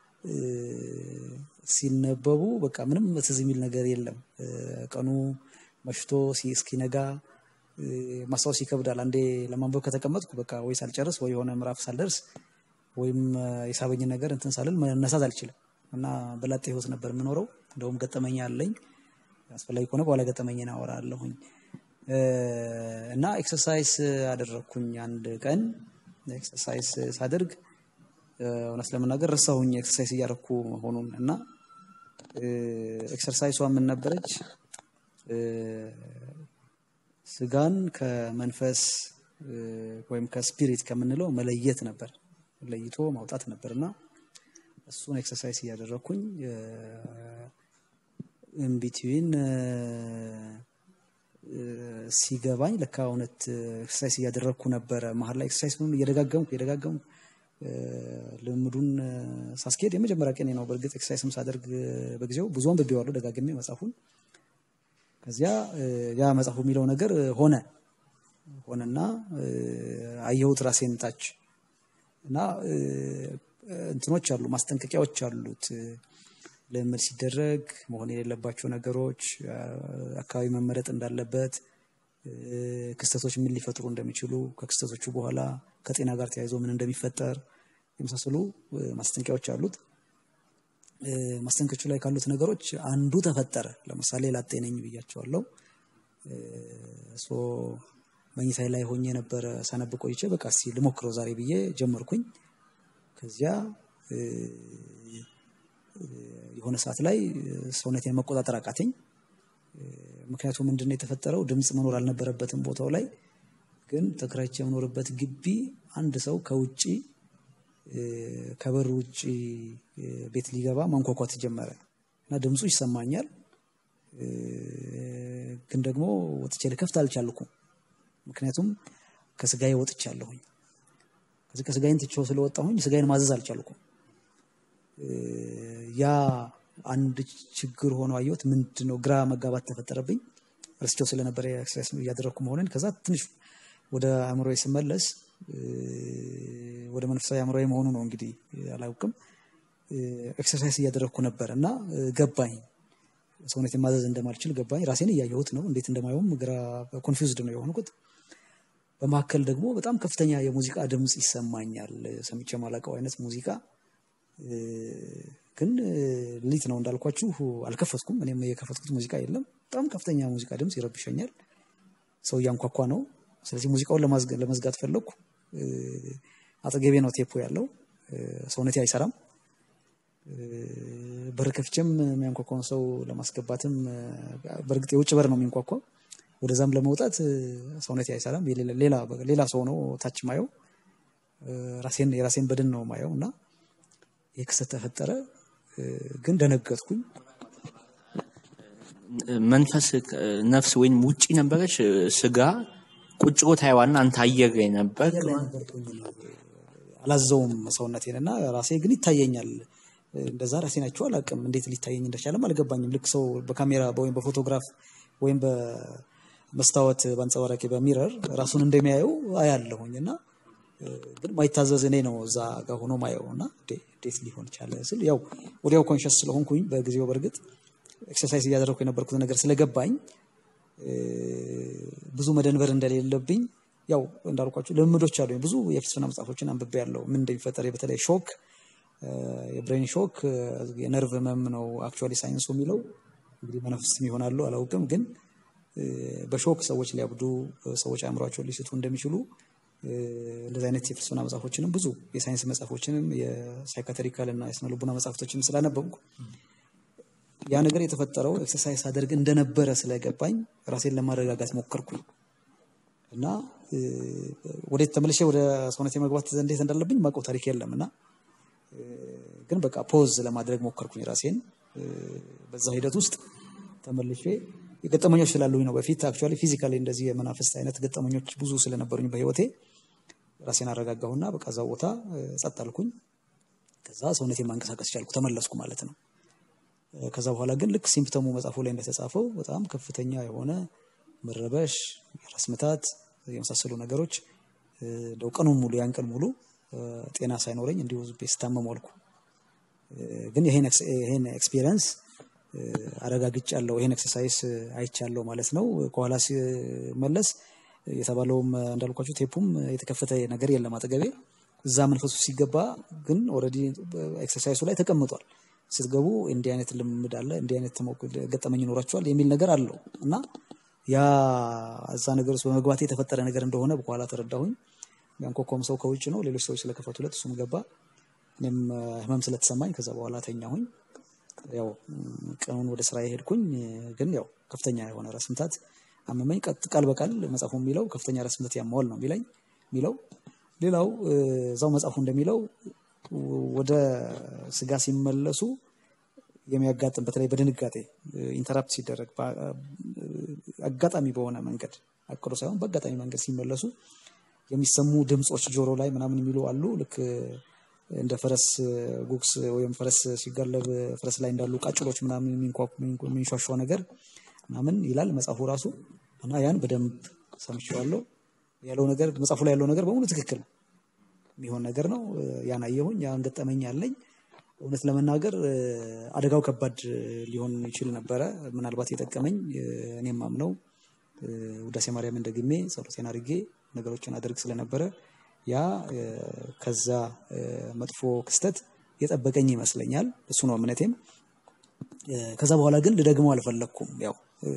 ሲነበቡ በቃ ምንም ትዝ የሚል ነገር የለም። ቀኑ መሽቶ እስኪነጋ ማስታወስ ይከብዳል። አንዴ ለማንበብ ከተቀመጥኩ በቃ ወይ ሳልጨርስ ወይ የሆነ ምዕራፍ ሳልደርስ ወይም የሳበኝ ነገር እንትን ሳልል መነሳት አልችልም እና በላጤ ህይወት ነበር የምኖረው። እንደውም ገጠመኝ አለኝ፣ አስፈላጊ ከሆነ በኋላ ገጠመኝን አወራለሁኝ። እና ኤክሰርሳይዝ አደረኩኝ። አንድ ቀን ኤክሰርሳይዝ ሳደርግ እውነት ለመናገር ረሳሁኝ ኤክሰርሳይዝ እያደረኩ መሆኑን እና ኤክሰርሳይዟ ምን ነበረች? ስጋን ከመንፈስ ወይም ከስፒሪት ከምንለው መለየት ነበር፣ ለይቶ ማውጣት ነበርና እሱን ኤክሰርሳይዝ እያደረኩኝ ኢን ቢትዊን ሲገባኝ ለካ እውነት ኤክሰርሳይዝ እያደረኩ ነበር። መሀል ላይ ኤክሰርሳይዝ ምን እየደጋገምኩ እየደጋገምኩ ልምዱን ሳስኬድ የመጀመሪያ ቀኔ ነው። በእርግጥ ኤክሰርሳይዝም ሳደርግ በጊዜው ብዙውን በቢዋለው ደጋግሜ መጽሐፉን። ከዚያ ያ መጽሐፉ የሚለው ነገር ሆነ ሆነና አየሁት ራሴን ታች እና እንትኖች አሉ፣ ማስጠንቀቂያዎች አሉት። ለምን ሲደረግ መሆን የሌለባቸው ነገሮች፣ አካባቢ መመረጥ እንዳለበት፣ ክስተቶች ምን ሊፈጥሩ እንደሚችሉ፣ ከክስተቶቹ በኋላ ከጤና ጋር ተያይዞ ምን እንደሚፈጠር የመሳሰሉ ማስጠንቀቂያዎች አሉት። ማስተንከቹ ላይ ካሉት ነገሮች አንዱ ተፈጠረ። ለምሳሌ ላጤ ነኝ ብያቸዋለሁ። ሶ መኝታዬ ላይ ሆኜ ነበር ሳነብ ቆይቼ በቃ እስኪ ልሞክረው ዛሬ ብዬ ጀመርኩኝ። ከዚያ የሆነ ሰዓት ላይ ሰውነቴን መቆጣጠር አቃተኝ። ምክንያቱም ምንድነው የተፈጠረው? ድምጽ መኖር አልነበረበትም ቦታው ላይ። ግን ተከራይቼ የምኖርበት ግቢ አንድ ሰው ከውጪ ከበር ውጪ ቤት ሊገባ ማንኳኳት ጀመረ እና ድምጹ ይሰማኛል። ግን ደግሞ ወጥቼ ልከፍት አልቻልኩም። ምክንያቱም ከስጋዬ ወጥቻለሁኝ። ከዚህ ከስጋዬን ትቼው ስለወጣሁኝ ስጋዬን ማዘዝ አልቻልኩም። ያ አንድ ችግር ሆኖ አየሁት። ምንድነው ግራ መጋባት ተፈጠረብኝ። ርስቸው ስለነበረ ኤክሰርሳይዝ እያደረኩ መሆንን ከዛ ትንሽ ወደ አእምሮዬ ስመለስ ወደ መንፈሳዊ አእምሮዬ መሆኑ ነው እንግዲህ አላውቅም። ኤክሰርሳይዝ እያደረኩ ነበር እና ገባኝ። ሰውነቴን ማዘዝ እንደማልችል ገባኝ። ራሴን እያየሁት ነው። እንዴት እንደማየውም ግራ ኮንፊውዝድ ነው የሆንኩት። በመካከል ደግሞ በጣም ከፍተኛ የሙዚቃ ድምጽ ይሰማኛል። ሰምቼ ማላውቀው አይነት ሙዚቃ። ግን ሊት ነው እንዳልኳችሁ አልከፈትኩም። እኔም የከፈትኩት ሙዚቃ የለም። በጣም ከፍተኛ ሙዚቃ ድምጽ ይረብሸኛል። ሰው ያንኳኳ ነው። ስለዚህ ሙዚቃውን ለመዝጋት ፈለኩ። አጠገቤ ነው ቴፖ ያለው። ሰውነቴ አይሰራም። በር ከፍቼም የሚያንኳኳውን ሰው ለማስገባትም በርግጥ የውጭ በር ነው የሚንኳኳው። ወደዛም ለመውጣት ሰውነቴ አይሰራም። ሌላ ሌላ ሰው ነው ታች ማየው። ራሴን የራሴን በድን ነው ማየው እና የክስተት ተፈጠረ። ግን ደነገጥኩኝ። መንፈስ ነፍስ ወይም ውጪ ነበረች። ስጋ ቁጭ ብሎ ታይዋና አንተ አየር ላይ ነበር። አላዘውም ሰውነቴንና ራሴ ግን ይታየኛል። እንደዛ ራሴን አይቼው አላውቅም። እንዴት ሊታየኝ እንደቻለም አልገባኝም። ልክ ሰው በካሜራ ወይም በፎቶግራፍ ወይም በመስታወት ባንጸባራቂ በሚረር ራሱን እንደሚያየው አያለሁኝና ግን ማይታዘዝ እኔ ነው እዛ ጋር ሆኖ ማየውና እንዴት ሊሆን ይችላል ስል ያው ወዲያው ኮንሺየስ ስለሆንኩኝ በጊዜው በርግጥ ኤክሰርሳይዝ እያደረኩ የነበርኩት ነገር ስለገባኝ ብዙ መደንበር እንደሌለብኝ ያው እንዳልኳችሁ ልምዶች አሉኝ። ብዙ የፍልስፍና መጽሐፎችን አንብቤያለሁ። ምን እንደሚፈጠር በተለይ ሾክ የብሬን ሾክ የነርቭ ህመም ነው አክቹአሊ ሳይንሱ የሚለው። እንግዲህ መነፍስም ይሆናሉ አላውቅም። ግን በሾክ ሰዎች ሊያብዱ ሰዎች አእምሯቸውን ሊስቱ እንደሚችሉ እንደዚህ አይነት የፍልስፍና መጽሐፎችንም ብዙ የሳይንስ መጽሐፎችንም የሳይካትሪካል እና የስነ ልቦና መጽሐፎችንም ስላነበብኩ ያ ነገር የተፈጠረው ኤክሰርሳይዝ አድርግ እንደነበረ ስለገባኝ ራሴን ለማረጋጋት ሞከርኩኝ እና ወዴት ተመልሼ ወደ ሰውነቴ መግባት እንዴት እንዳለብኝ ማቆም ታሪክ የለምና ግን በቃ ፖዝ ለማድረግ ሞከርኩኝ ራሴን። በዛ ሂደት ውስጥ ተመልሼ የገጠመኞች ስላሉኝ ነው። በፊት አክቹአሊ ፊዚካሊ እንደዚህ የመናፍስት አይነት ገጠመኞች ብዙ ስለነበሩኝ በህይወቴ ራሴን አረጋጋሁና በቃ እዛው ቦታ ጸጥ አልኩኝ። ከዛ ሰውነቴን ማንቀሳቀስ ቻልኩ፣ ተመለስኩ ማለት ነው። ከዛ በኋላ ግን ልክ ሲምፕተሙ መጻፉ ላይ እንደተጻፈው በጣም ከፍተኛ የሆነ መረበሽ፣ ራስ ምታት የመሳሰሉ ነገሮች ደው ቀኑን ሙሉ ያን ቀን ሙሉ ጤና ሳይኖረኝ እንዲሁ በስታመም ዋልኩ። ግን ይሄን ይሄን ኤክስፒሪየንስ አረጋግጫለሁ። ይሄን ኤክሰርሳይዝ አይቻለሁ ማለት ነው። ከኋላ ሲመለስ የተባለውም እንዳልኳችሁ ቴፑም የተከፈተ ነገር የለም አጠገቤ። እዛ መንፈሱ ሲገባ ግን ኦሬዲ ኤክሰርሳይዙ ላይ ተቀምጧል። ስትገቡ እንዲህ አይነት ልምምድ አለ፣ እንዲህ አይነት ገጠመኝ ይኖራችኋል የሚል ነገር አለው እና ያ እዛ ነገር ውስጥ በመግባቴ የተፈጠረ ነገር እንደሆነ በኋላ ተረዳሁኝ። ያንኮኮም ሰው ከውጭ ነው፣ ሌሎች ሰዎች ስለከፈቱለት እሱም ገባ። እኔም ህመም ስለተሰማኝ ከዛ በኋላ ተኛሁኝ። ያው ቀኑን ወደ ስራ ሄድኩኝ። ግን ያው ከፍተኛ የሆነ ራስ ምታት አመመኝ። ቃል በቃል መጽሐፉ የሚለው ከፍተኛ ራስ ምታት ያመዋል ነው የሚለኝ የሚለው። ሌላው እዛው መጽሐፉ እንደሚለው ወደ ስጋ ሲመለሱ የሚያጋጥም በተለይ በድንጋጤ ኢንተራፕት ሲደረግ አጋጣሚ በሆነ መንገድ አቅሮ ሳይሆን በአጋጣሚ መንገድ ሲመለሱ የሚሰሙ ድምጾች ጆሮ ላይ ምናምን የሚሉ አሉ። ልክ እንደ ፈረስ ጉክስ ወይም ፈረስ ሲጋለብ ፈረስ ላይ እንዳሉ ቃጭሎች ምናምን የሚንኳኩ የሚንሿሿ ነገር ምናምን ይላል መጽሐፉ ራሱ እና ያን በደንብ ሰምቼዋለሁ። ያለው ነገር መጽሐፉ ላይ ያለው ነገር በሙሉ ትክክል የሚሆን ነገር ነው። ያን አየሁኝ፣ ያን ገጠመኝ አለኝ። እውነት ለመናገር አደጋው ከባድ ሊሆን ይችል ነበረ። ምናልባት የጠቀመኝ እኔም ማምነው ውዳሴ ማርያም እንደግሜ ጸሎቴን አድርጌ ነገሮችን አድርግ ስለነበረ ያ ከዛ መጥፎ ክስተት የጠበቀኝ ይመስለኛል እሱ ነው እምነቴም ከዛ በኋላ ግን ልደግመው አልፈለኩም ያው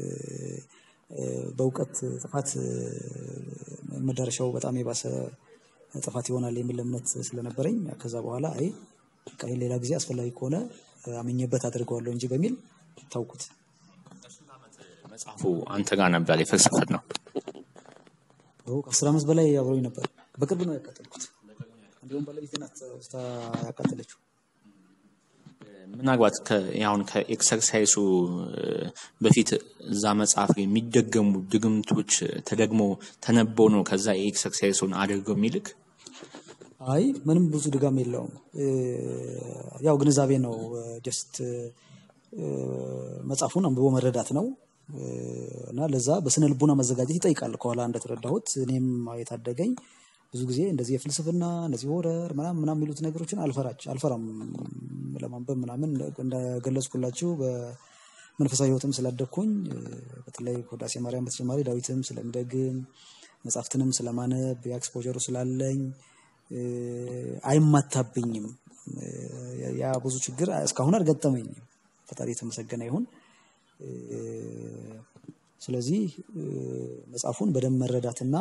በእውቀት ጥፋት መዳረሻው በጣም የባሰ ጥፋት ይሆናል የሚል እምነት ስለነበረኝ ከዛ በኋላ አይ ቀይ ሌላ ጊዜ አስፈላጊ ከሆነ አመኘበት አድርገዋለሁ እንጂ በሚል ታውቁት መጽሐፉ አንተ ጋር ነበር የፈሰፈት ነው ኦ ከአስር ዓመት በላይ አብሮኝ ነበር በቅርብ ነው ያቃጠልኩት እንደውም ባለቤቴ ናት ስታ ያቃጠለችው ምናልባት ከያውን ከኤክሰርሳይሱ በፊት እዛ መጽሐፍ የሚደገሙ ድግምቶች ተደግሞ ተነበው ነው ከዛ ኤክሰርሳይሱን አድርገው የሚልክ አይ ምንም ብዙ ድጋም የለውም ያው ግንዛቤ ነው ጀስት መጽሐፉን አንብቦ መረዳት ነው እና ለዛ በስነ ልቦና መዘጋጀት ይጠይቃል ከኋላ እንደተረዳሁት እኔም የታደገኝ ብዙ ጊዜ እንደዚህ የፍልስፍና እንደዚህ ሆረር ምናምን ምናምን የሚሉት ነገሮችን አልፈራች አልፈራም ለማንበብ ምናምን እንደገለጽኩላችሁ በመንፈሳዊ ህይወትም ስላደኩኝ በተለይ ከዳሴ ማርያም በተጨማሪ ዳዊትም ስለምደግም መጽሐፍትንም ስለማነብ ያክስፖጀሩ ስላለኝ አይማታብኝም ያ ብዙ ችግር እስካሁን አልገጠመኝ ፈጣሪ የተመሰገነ ይሁን ስለዚህ መጽሐፉን በደም መረዳትና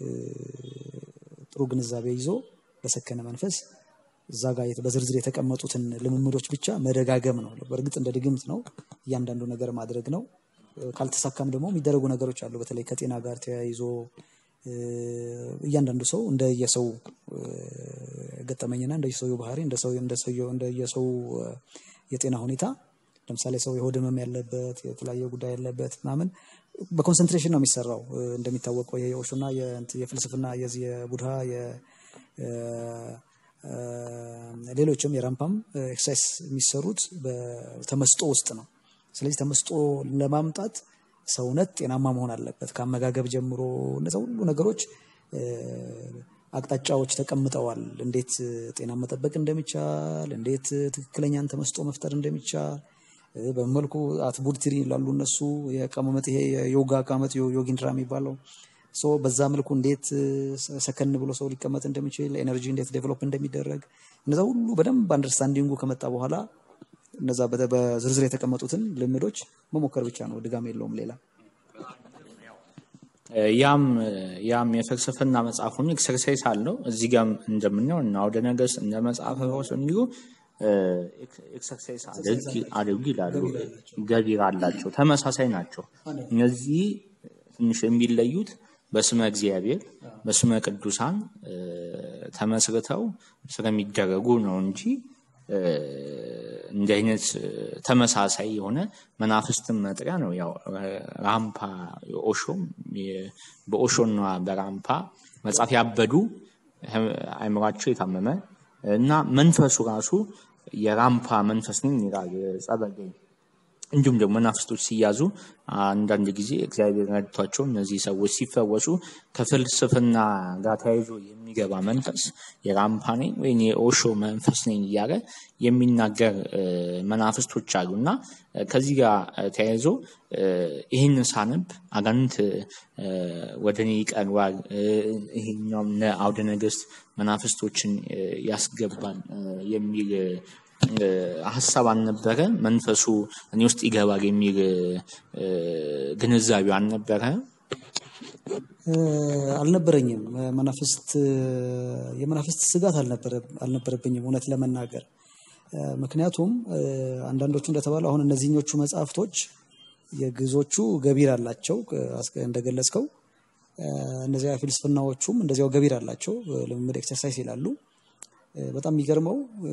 ጥሩ ግንዛቤ ይዞ በሰከነ መንፈስ እዛ ጋር በዝርዝር የተቀመጡትን ልምምዶች ብቻ መደጋገም ነው በእርግጥ እንደ ድግምት ነው እያንዳንዱ ነገር ማድረግ ነው ካልተሳካም ደግሞ የሚደረጉ ነገሮች አሉ በተለይ ከጤና ጋር ተያይዞ እያንዳንዱ ሰው እንደ የሰው ገጠመኝና እንደ የሰው ባህሪ እንደ ሰው እንደ ሰው እንደ የሰው የጤና ሁኔታ ለምሳሌ ሰው የሆድ ህመም ያለበት የተለያየ ጉዳይ ያለበት ማመን በኮንሰንትሬሽን ነው የሚሰራው እንደሚታወቀው የኦሾና የፍልስፍና የዚህ የቡድሃ የ ሌሎችም የራምፓም ኤክሰርሳይዝ የሚሰሩት በተመስጦ ውስጥ ነው ስለዚህ ተመስጦ ለማምጣት ሰውነት ጤናማ መሆን አለበት ከአመጋገብ ጀምሮ እነዚህ ሁሉ ነገሮች አቅጣጫዎች ተቀምጠዋል እንዴት ጤና መጠበቅ እንደሚቻል እንዴት ትክክለኛን ተመስጦ መፍጠር እንደሚቻል በመልኩ አትቡርትሪ ይላሉ እነሱ የቀመመጥ ይሄ የዮጋ ቀመጥ ዮጊንድራ የሚባለው ሶ በዛ መልኩ እንዴት ሰከን ብሎ ሰው ሊቀመጥ እንደሚችል ኤነርጂ እንዴት ዴቨሎፕ እንደሚደረግ እነዛ ሁሉ በደንብ አንደርስታንዲንጉ ከመጣ በኋላ እነዛ በዝርዝር የተቀመጡትን ልምዶች መሞከር ብቻ ነው ድጋም የለውም ሌላ ያም ያም የፍልስፍና መጽሐፉን ኤክሰርሳይዝ አለው እዚህ ጋር እንደምንለው እና ወደ ነገስ እንደ መጽሐፍ ሆስ እንዲሁ ኤክሰርሳይዝ አድርጊ አድርጊ ይላሉ ገቢር አላቸው ተመሳሳይ ናቸው እነዚህ ትንሽ የሚለዩት በስመ እግዚአብሔር በስመ ቅዱሳን ተመስርተው ስለሚደረጉ ነው እንጂ እንደ አይነት ተመሳሳይ የሆነ መናፍስትም መጥሪያ ነው ያው ራምፓ ኦሾም በኦሾና በራምፓ መጽሐፍ ያበዱ አይምራቸው የታመመ እና መንፈሱ ራሱ የራምፓ መንፈስ ነው ይላል ጸበገኝ እንዲሁም ደግሞ መናፍስቶች ሲያዙ አንዳንድ ጊዜ እግዚአብሔር ረድቷቸው እነዚህ ሰዎች ሲፈወሱ ከፍልስፍና ጋር ተያይዞ የሚገባ መንፈስ የራምፓ ነኝ ወይ የኦሾ መንፈስ ነኝ እያለ የሚናገር መናፍስቶች አሉና ከዚህ ጋር ተያይዞ ይሄን ሳነብ አጋንንት ወደኔ ይቀርባል ይሄኛው አውደ ነገስት መናፍስቶችን ያስገባል የሚል ሐሳብ አልነበረ መንፈሱ እኔ ውስጥ ይገባል የሚል ግንዛቤው አልነበረ አልነበረኝም መናፍስት የመናፍስት ስጋት አልነበረ አልነበረብኝም እውነት ለመናገር ምክንያቱም አንዳንዶቹ እንደተባለው አሁን እነዚህኞቹ መጽሐፍቶች የግዞቹ ገቢር አላቸው እንደገለጽከው እነዚያ ፍልስፍናዎቹም እንደዚያው ገቢር አላቸው ለምን ኤክሰርሳይዝ ይላሉ በጣም የሚገርመው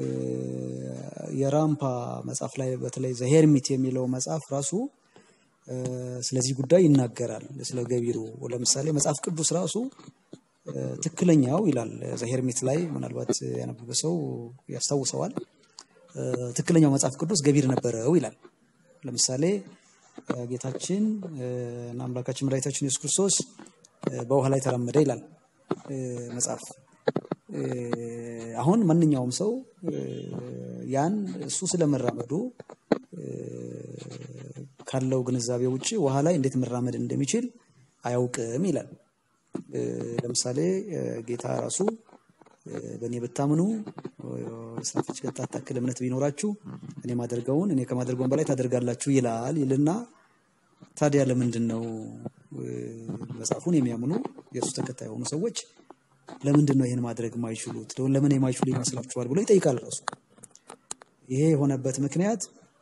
የራምፓ መጽሐፍ ላይ በተለይ ዘሄርሚት የሚለው መጽሐፍ ራሱ ስለዚህ ጉዳይ ይናገራል ስለ ገቢሩ ለምሳሌ መጽሐፍ ቅዱስ ራሱ ትክክለኛው ይላል ዘሄርሚት ላይ ምናልባት ያነበበ ሰው ያስታውሰዋል ትክክለኛው መጽሐፍ ቅዱስ ገቢር ነበረው ይላል ለምሳሌ ጌታችን እና አምላካችን መድኃኒታችን ኢየሱስ ክርስቶስ በውሃ ላይ ተራመደ ይላል መጽሐፍ አሁን ማንኛውም ሰው ያን እሱ ስለመራመዱ ካለው ግንዛቤ ውጪ ውሃ ላይ እንዴት መራመድ እንደሚችል አያውቅም ይላል ለምሳሌ ጌታ ራሱ በእኔ ብታምኑ ሳፍጭ ቀጣታ ታክል እምነት ቢኖራችሁ እኔ ማደርገውን እኔ ከማደርገውን በላይ ታደርጋላችሁ ይላል ይልና ታዲያ ለምንድነው መጽሐፉን የሚያምኑ የእሱ ተከታይ ሆኑ ሰዎች ለምንድነው ይሄን ማድረግ የማይችሉት ለምን የማይችሉ ይመስላችኋል ብሎ ይጠይቃል ራሱ ይሄ የሆነበት ምክንያት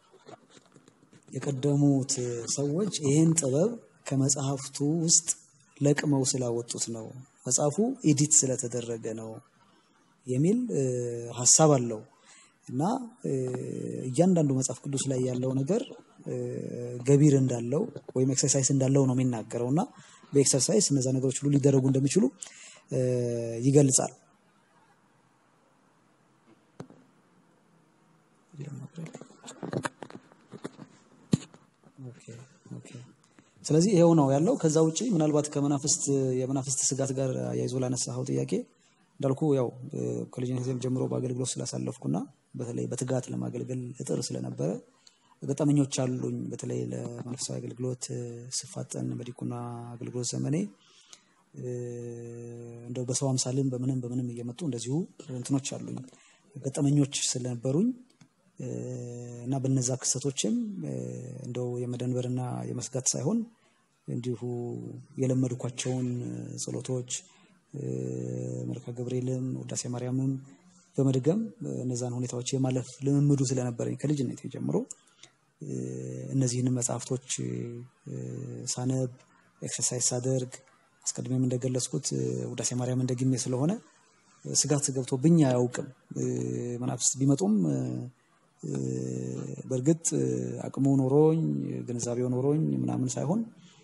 የቀደሙት ሰዎች ይሄን ጥበብ ከመጽሐፍቱ ውስጥ ለቅመው ስላወጡት ነው መጽሐፉ ኤዲት ስለተደረገ ነው የሚል ሐሳብ አለው እና እያንዳንዱ መጽሐፍ ቅዱስ ላይ ያለው ነገር ገቢር እንዳለው ወይም ኤክሰርሳይዝ እንዳለው ነው የሚናገረውና በኤክሰርሳይዝ እነዛ ነገሮች ሁሉ ሊደረጉ እንደሚችሉ ይገልጻል ኦኬ ኦኬ ስለዚህ ይሄው ነው ያለው ከዛ ውጪ ምናልባት ከመናፍስት የመናፍስት ስጋት ጋር ያይዞ ላነሳው ጥያቄ እንዳልኩ ያው ኮሌጅን ጀምሮ ባገልግሎት ስላሳለፍኩና በተለይ በትጋት ለማገልገል እጥር ስለነበረ ገጠመኞች አሉኝ በተለይ ለመንፈሳዊ አገልግሎት ስፋጠን በዲቁና አገልግሎት ዘመኔ እንደው በሰው አምሳልም በምንም በምንም እየመጡ እንደዚሁ እንትኖች አሉኝ ገጠመኞች ስለነበሩኝ እና በነዛ ክስተቶችም እንደው የመደንበርና የመስጋት ሳይሆን እንዲሁ የለመድኳቸውን ጸሎቶች መልካ ገብርኤልም ወዳሴ ማርያምም በመድገም እነዛን ሁኔታዎች የማለፍ ልምምዱ ስለነበረኝ ከልጅነቴ ጀምሮ እነዚህን መጽሐፍቶች ሳነብ ኤክሰርሳይዝ ሳደርግ አስቀድሜም እንደገለጽኩት ወዳሴ ማርያም እንደግሜ ስለሆነ ስጋት ገብቶብኝ አያውቅም መናፍስት ቢመጡም በርግጥ አቅሙ ኖሮኝ ግንዛቤው ኖሮኝ ምናምን ሳይሆን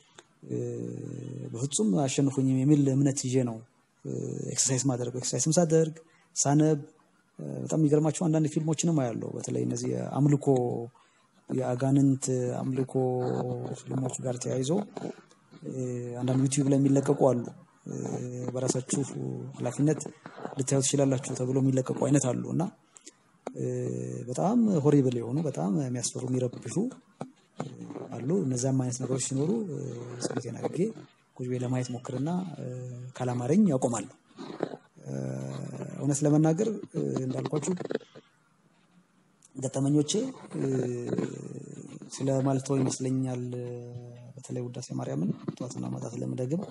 በፍጹም አሸንፉኝ የሚል እምነት ይዤ ነው ኤክሰርሳይዝ ማድረግ ኤክሰርሳይዝም ሳደርግ ሳነብ በጣም ይገርማችሁ አንዳንድ ፊልሞችንም አያለው በተለይ እነዚህ አምልኮ የአጋንንት አምልኮ ፊልሞች ጋር ተያይዞ አንዳንድ ዩቲዩብ ላይ የሚለቀቁ አሉ በራሳችሁ ኃላፊነት ልታዩት ይችላልላችሁ ተብሎ የሚለቀቁ አይነት አሉና በጣም ሆሪብል የሆኑ በጣም የሚያስፈሩ የሚረብሹ አሉ እነዛም አይነት ነገሮች ሲኖሩ ጸሎቴን አድርጌ ቁጭ ለማየት ሞክርና ካላማረኝ ያቆማል እውነት ለመናገር እንዳልኳችሁ ገጠመኞቼ ስለማልተው ይመስለኛል በተለይ ውዳሴ ማርያምን ጧትና ማታ ለመደገም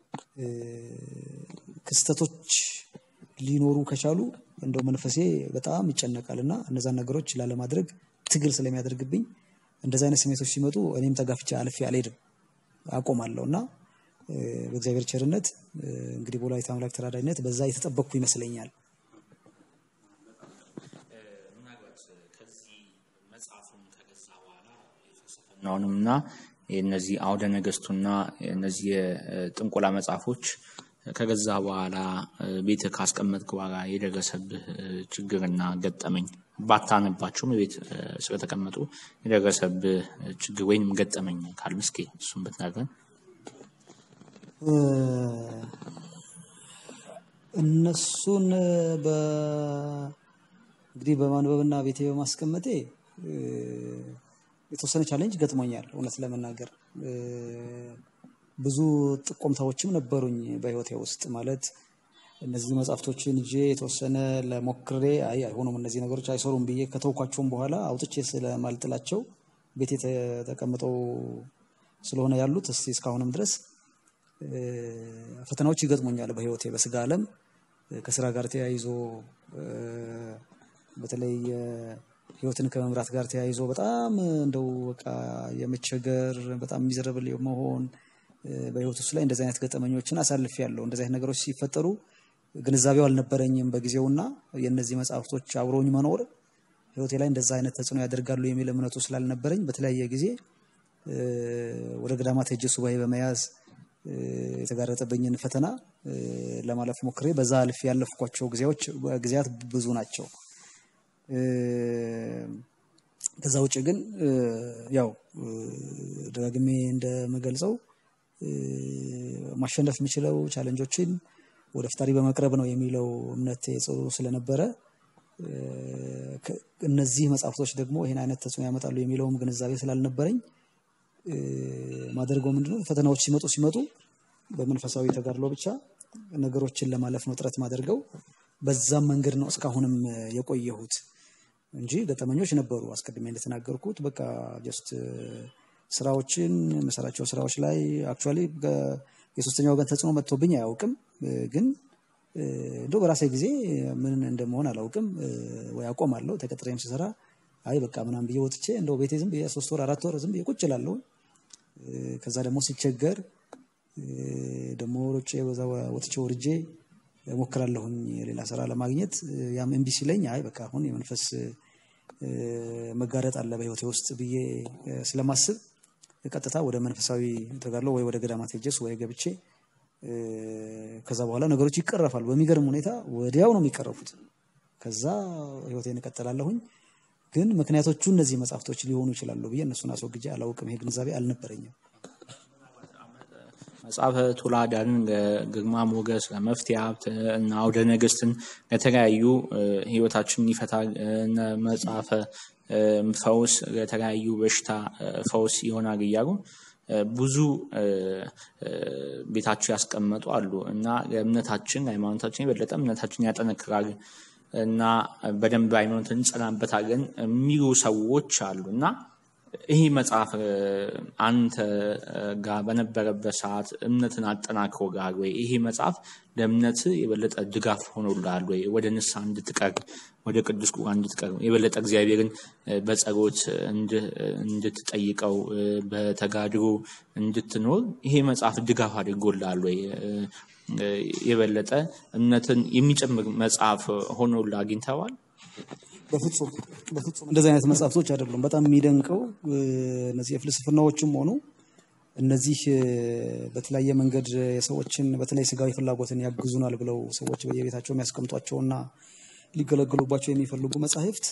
ክስተቶች ሊኖሩ ከቻሉ እንደው መንፈሴ በጣም ይጨነቃልና እነዛን ነገሮች ላለማድረግ ትግል ስለሚያደርግብኝ እንደዛ አይነት ስሜቶች ሲመጡ እኔም ተጋፍቼ አልፌ አልሄድም አቆማለሁና በእግዚአብሔር ቸርነት እንግዲህ በወላዲተ አምላክ ተራዳይነት በዛ የተጠበቅኩ ይመስለኛል ከዚህ መጽሐፉን ከገዛ በኋላ የፍልስፍናውንና የነዚህ አውደ ነገስቱና እነዚህ የጥንቆላ መጽሐፎች ከገዛ በኋላ ቤት ካስቀመጥክ በኋላ የደረሰብህ ችግርና ገጠመኝ ባታነባቸውም ቤት ስለተቀመጡ የደረሰብህ ችግር ወይንም ገጠመኝ ካለ እስኪ እሱን ብትነግረን እነሱን በ እንግዲህ በማንበብና ቤቴ በማስቀመጤ የተወሰነ ቻሌንጅ ገጥሞኛል እውነት ለመናገር ብዙ ጥቆምታዎችም ነበሩኝ በህይወቴ ውስጥ ማለት እነዚህ መጽሐፍቶችን እጄ የተወሰነ ለሞክሬ አይ አይሆኑም እነዚህ ነገሮች አይሰሩም ብዬ ከተውኳቸውም በኋላ አውጥቼ ስለማልጥላቸው ቤቴ ተቀምጠው ስለሆነ ያሉት እስቲ እስካሁንም ድረስ ፈተናዎች ይገጥሙኛል በህይወቴ በስጋ ዓለም ከስራ ጋር ተያይዞ በተለይ ህይወትን ከመምራት ጋር ተያይዞ በጣም እንደው በቃ የመቸገር በጣም ሚዘረብል የመሆን በህይወት ውስጥ ላይ እንደዚህ አይነት ገጠመኞችን አሳልፍ ያለው እንደዚህ አይነት ነገሮች ሲፈጠሩ ግንዛቤው አልነበረኝም በጊዜውና የነዚህ መጽሐፍቶች አብሮኝ መኖር ህይወቴ ላይ እንደዛ አይነት ተጽዕኖ ያደርጋሉ የሚል እምነቱ ስላልነበረኝ በተለያየ ጊዜ ወደ ገዳማት ሄጄ ሱባኤ በመያዝ የተጋረጠብኝን ፈተና ለማለፍ ሞክሬ በዛ አልፍ ያለፍኳቸው ጊዜዎች ጊዜያት ብዙ ናቸው ከዛ ውጪ ግን ያው ደጋግሜ እንደመገልጸው ማሸነፍ የሚችለው ቻሌንጆችን ወደ ፍጣሪ በመቅረብ ነው የሚለው እምነቴ ጽሩ ስለነበረ እነዚህ መጽሐፍቶች ደግሞ ይሄን አይነት ተጽዕኖ ያመጣሉ የሚለውም ግንዛቤ ስላልነበረኝ ማደርገው ምንድነው ፈተናዎች ሲመጡ ሲመጡ በመንፈሳዊ ተጋድሎ ብቻ ነገሮችን ለማለፍ ነው ጥረት ማደርገው በዛም መንገድ ነው እስካሁንም የቆየሁት እንጂ ገጠመኞች ነበሩ አስቀድሜ እንደተናገርኩት በቃ ጀስት ስራዎችን መሰራቸው ስራዎች ላይ አክቹአሊ የሶስተኛው ወገን ተጽዕኖ መጥቶብኝ አያውቅም ግን እንደው በራሴ ጊዜ ምን እንደመሆን አላውቅም ወይ አቆማለሁ ተቀጥሬም ስሰራ አይ በቃ ምናም ብዬ ወጥቼ እንደው ቤቴ ዝም ብዬ ሶስት ወር አራት ወር ዝም ብዬ ቁጭ እላለሁ ከዛ ደግሞ ሲቸገር ደግሞ ሮጬ ወዛው ወጥቼ ወርጄ ሞክራለሁኝ ሌላ ስራ ለማግኘት ያም ኤምቢሲ ለኝ አይ በቃ አሁን የመንፈስ መጋረጥ አለ በህይወቴ ውስጥ ብዬ ስለማስብ ቀጥታ ወደ መንፈሳዊ ተጋድሎ ወይ ወደ ገዳማት ሄጄስ ወይ ገብቼ ከዛ በኋላ ነገሮች ይቀርፋሉ በሚገርም ሁኔታ ወዲያው ነው የሚቀርፉት ከዛ ህይወቴን እቀጥላለሁኝ ግን ምክንያቶቹ እነዚህ መጻፍቶች ሊሆኑ ይችላሉ ብዬ እነሱን አስወግጄ አላውቅም ይሄ ግንዛቤ አልነበረኝም መጽሐፈ ቱላዳን ግርማ ሞገስ ለመፍትሄ ሀብት እና አውደ ነገስትን ለተለያዩ ህይወታችንን ይፈታል መጽሐፈ ፈውስ ለተለያዩ በሽታ ፈውስ ይሆናል ይያሉ ብዙ ቤታቸው ያስቀመጡ አሉ እና ለእምነታችን ሃይማኖታችን የበለጠ እምነታችን ያጠነክራል እና በደንብ ሃይማኖትን እንጸናበታለን የሚሉ ሰዎች አሉና ይሄ መጽሐፍ አንተ ጋር በነበረበት ሰዓት እምነትን አጠናክሮ ጋር ወይ ይሄ መጽሐፍ ለእምነት የበለጠ ድጋፍ ሆኖልሃል ወይ ወደ ንስሐ እንድትቀርብ ወደ ቅዱስ ቁርባን እንድትቀርብ የበለጠ እግዚአብሔርን በጸሎት እንድትጠይቀው በተጋድሎ እንድትኖር ይሄ መጽሐፍ ድጋፍ አድርጎልሃል ወይ የበለጠ እምነትን የሚጨምር መጽሐፍ ሆኖልህ አግኝተዋል በፍጹም በፍጹም እንደዚህ አይነት መጽሐፍቶች አይደሉም በጣም የሚደንቀው እነዚህ ፍልስፍናዎችም ሆኑ እነዚህ በተለያየ መንገድ የሰዎችን በተለይ ስጋዊ ፍላጎትን ያግዙናል ብለው ሰዎች በየቤታቸው የሚያስቀምጧቸውና ሊገለገሉባቸው የሚፈልጉ መጻሕፍት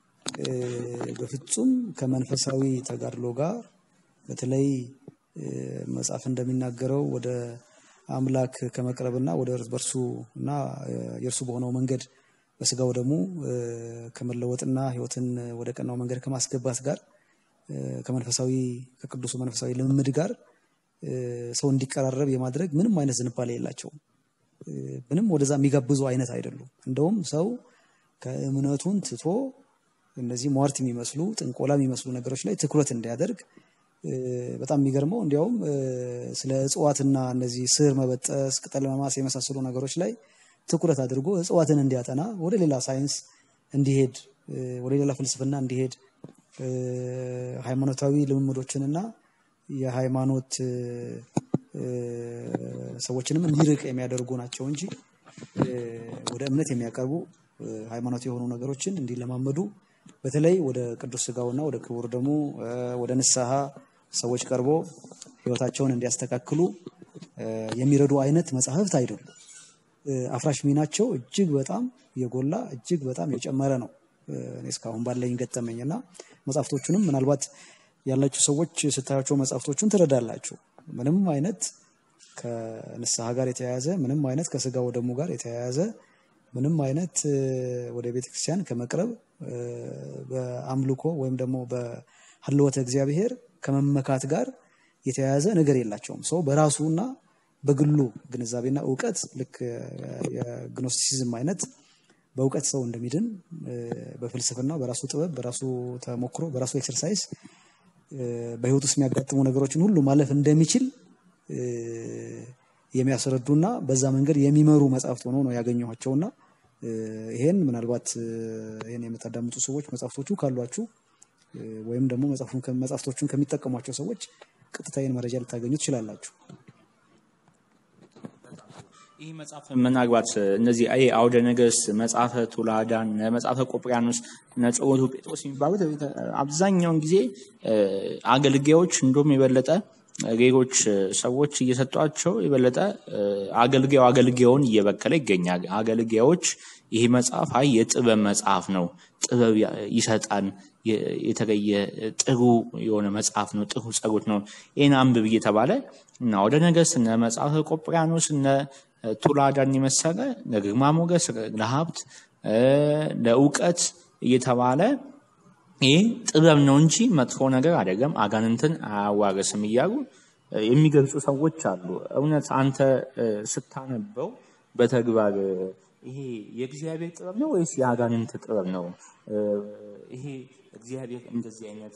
በፍጹም ከመንፈሳዊ ተጋድሎ ጋር በተለይ መጽሐፍ እንደሚናገረው ወደ አምላክ ከመቅረብና ወደ በርሱና የርሱ በሆነው መንገድ በስጋው ደግሞ ከመለወጥና ህይወትን ወደ ቀናው መንገድ ከማስገባት ጋር ከመንፈሳዊ ከቅዱሱ መንፈሳዊ ልምምድ ጋር ሰው እንዲቀራረብ የማድረግ ምንም አይነት ዝንባሌ የላቸውም ምንም ወደዛ የሚጋብዙ አይነት አይደሉም እንደውም ሰው ከእምነቱን ትቶ እነዚህ ሟርት የሚመስሉ ጥንቆላ የሚመስሉ ነገሮች ላይ ትኩረት እንዲያደርግ በጣም የሚገርመው እንዲያውም ስለ እጽዋትና እነዚህ ስር መበጠስ ቅጠል መማስ የመሳሰሉ ነገሮች ላይ ትኩረት አድርጎ እጽዋትን እንዲያጠና ወደ ሌላ ሳይንስ እንዲሄድ ወደ ሌላ ፍልስፍና እንዲሄድ ሃይማኖታዊ ልምምዶችንና የሃይማኖት ሰዎችንም እንዲርቅ የሚያደርጉ ናቸው እንጂ ወደ እምነት የሚያቀርቡ ሃይማኖት የሆኑ ነገሮችን እንዲለማመዱ በተለይ ወደ ቅዱስ ስጋውና ወደ ክቡር ደሙ ወደ ንስሐ ሰዎች ቀርቦ ህይወታቸውን እንዲያስተካክሉ የሚረዱ አይነት መጽሐፍት አይደሉም አፍራሽ ሚናቸው እጅግ በጣም የጎላ እጅግ በጣም የጨመረ ነው እኔ እስካሁን ባለኝ ገጠመኝና መጽሐፍቶቹንም ምናልባት ያላችሁ ሰዎች ስታያቸው መጽሐፍቶቹን ትረዳላችሁ ምንም አይነት ከንስሐ ጋር የተያያዘ ምንም አይነት ከስጋው ደሙ ጋር የተያያዘ ምንም አይነት ወደ ቤተክርስቲያን ከመቅረብ በአምልኮ ወይም ደግሞ በሐልወተ እግዚአብሔር ከመመካት ጋር የተያያዘ ነገር የላቸውም ሰው በራሱና በግሉ ግንዛቤና ዕውቀት ልክ የግኖስቲሲዝም አይነት በዕውቀት ሰው እንደሚድን በፍልስፍና በራሱ ጥበብ በራሱ ተሞክሮ በራሱ ኤክሰርሳይዝ በህይወት ውስጥ የሚያጋጥሙ ነገሮችን ሁሉ ማለፍ እንደሚችል የሚያስረዱና በዛ መንገድ የሚመሩ መጽሐፍት ሆነው ነው ያገኘኋቸውና ይሄን ምናልባት ይሄን የምታዳምጡ ሰዎች መጽሐፍቶቹ ካሏችሁ ወይም ደግሞ መጽሐፉን ከመጽሐፍቶቹን ከሚጠቀሟቸው ሰዎች ቀጥታዬን መረጃ ልታገኙ ትችላላችሁ ይህ መጽሐፍ ምናልባት እነዚህ አይ አውደ ነገስት መጽሐፈ ቱላዳን መጽሐፈ ቆጵርያኖስ ነጽወቱ ጴጥሮስ የሚባሉት አብዛኛውን ጊዜ አገልጋዮች እንደውም የበለጠ ሌሎች ሰዎች እየሰጧቸው የበለጠ አገልጋዩ አገልጋዩን እየበከለ ይገኛል አገልጋዮች ይሄ መጽሐፍ አይ የጥበብ መጽሐፍ ነው ጥበብ ይሰጣን የተገየ ጥሩ የሆነ መጽሐፍ ነው ጥሩ ጸሎት ነው ይሄን አንብብ እየተባለ እና ወደ ነገስት እና መጽሐፈ ቆጵርያኖስ እና ቱላዳን ይመሰለ ለግርማ ሞገስ ለሀብት ለዕውቀት እየተባለ ይሄ ጥበብ ነው እንጂ መጥፎ ነገር አይደለም አጋንንትን አያዋርስም ይያሉ የሚገልጹ ሰዎች አሉ እውነት አንተ ስታነበው በተግባር ይሄ የእግዚአብሔር ጥበብ ነው ወይስ የአጋንንት ጥበብ ነው? ይሄ እግዚአብሔር እንደዚህ አይነት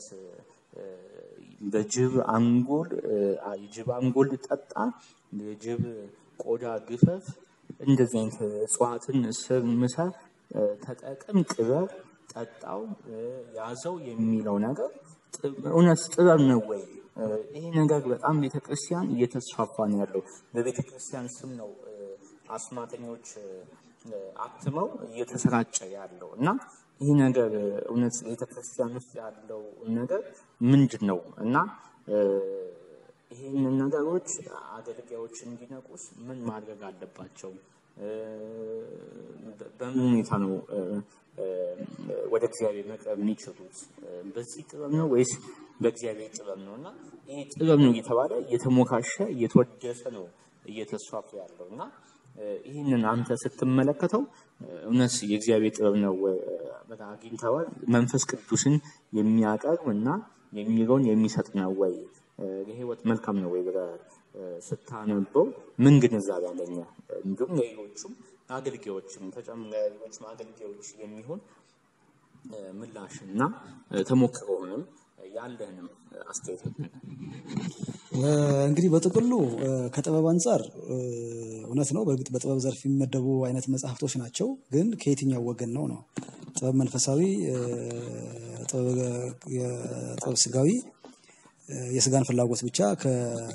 በጅብ አንጎል የጅብ አንጎል ጠጣ፣ የጅብ ቆዳ ግፈፍ፣ እንደዚህ አይነት እጽዋትን ስር ምሰር ተጠቅም፣ ቅበር፣ ጠጣው፣ ያዘው የሚለው ነገር እውነት ጥበብ ነው ወይ? ይሄ ነገር በጣም ቤተክርስቲያን እየተስፋፋ ነው ያለው። በቤተክርስቲያን ስም ነው አስማተኞች አትመው እየተሰራጨ ያለው እና ይሄ ነገር እውነት ቤተክርስቲያን ውስጥ ያለው ነገር ምንድነው? እና ይሄን ነገሮች አገልጋዮች እንዲነቁስ ምን ማድረግ አለባቸው? በምን ሁኔታ ነው ወደ እግዚአብሔር መቅረብ የሚችሉት? በዚህ ጥበብ ነው ወይስ በእግዚአብሔር ጥበብ ነው? እና ይሄ ጥበብ ነው እየተባለ እየተሞካሸ እየተወደሰ ነው እየተስፋፋ ያለው እና ይህንን አንተ ስትመለከተው እውነት የእግዚአብሔር ጥበብ ነው አግኝተዋል? መንፈስ ቅዱስን የሚያቀርብ እና የሚለውን የሚሰጥ ነው ወይ? የህይወት መልካም ነው ወይ ብለህ ስታነበው ምን ግንዛቤ አለኛ? እንዲሁም ሌሎቹም አገልጋዮችም ተጨማሪዎችም አገልጋዮች የሚሆን ምላሽና ተሞክሮንም ያለህንም አስተያየት እንግዲህ በጥቅሉ ከጥበብ አንፃር እውነት ነው። በእርግጥ በጥበብ ዘርፍ የሚመደቡ አይነት መጽሐፍቶች ናቸው። ግን ከየትኛው ወገን ነው ነው? ጥበብ መንፈሳዊ፣ ጥበብ ስጋዊ፣ የስጋን ፍላጎት ብቻ ከ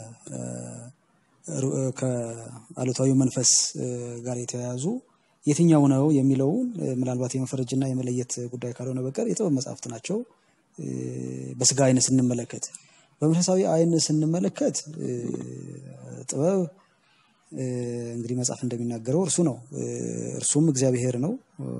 ከአሉታዊ መንፈስ ጋር የተያያዙ የትኛው ነው የሚለውን ምናልባት የመፈረጅና የመለየት ጉዳይ ካልሆነ በቀር የጥበብ መጽሐፍት ናቸው። በስጋ አይን ስንመለከት፣ በመንፈሳዊ አይን ስንመለከት ጥበብ እንግዲህ መጽሐፍ እንደሚናገረው እርሱ ነው፣ እርሱም እግዚአብሔር ነው።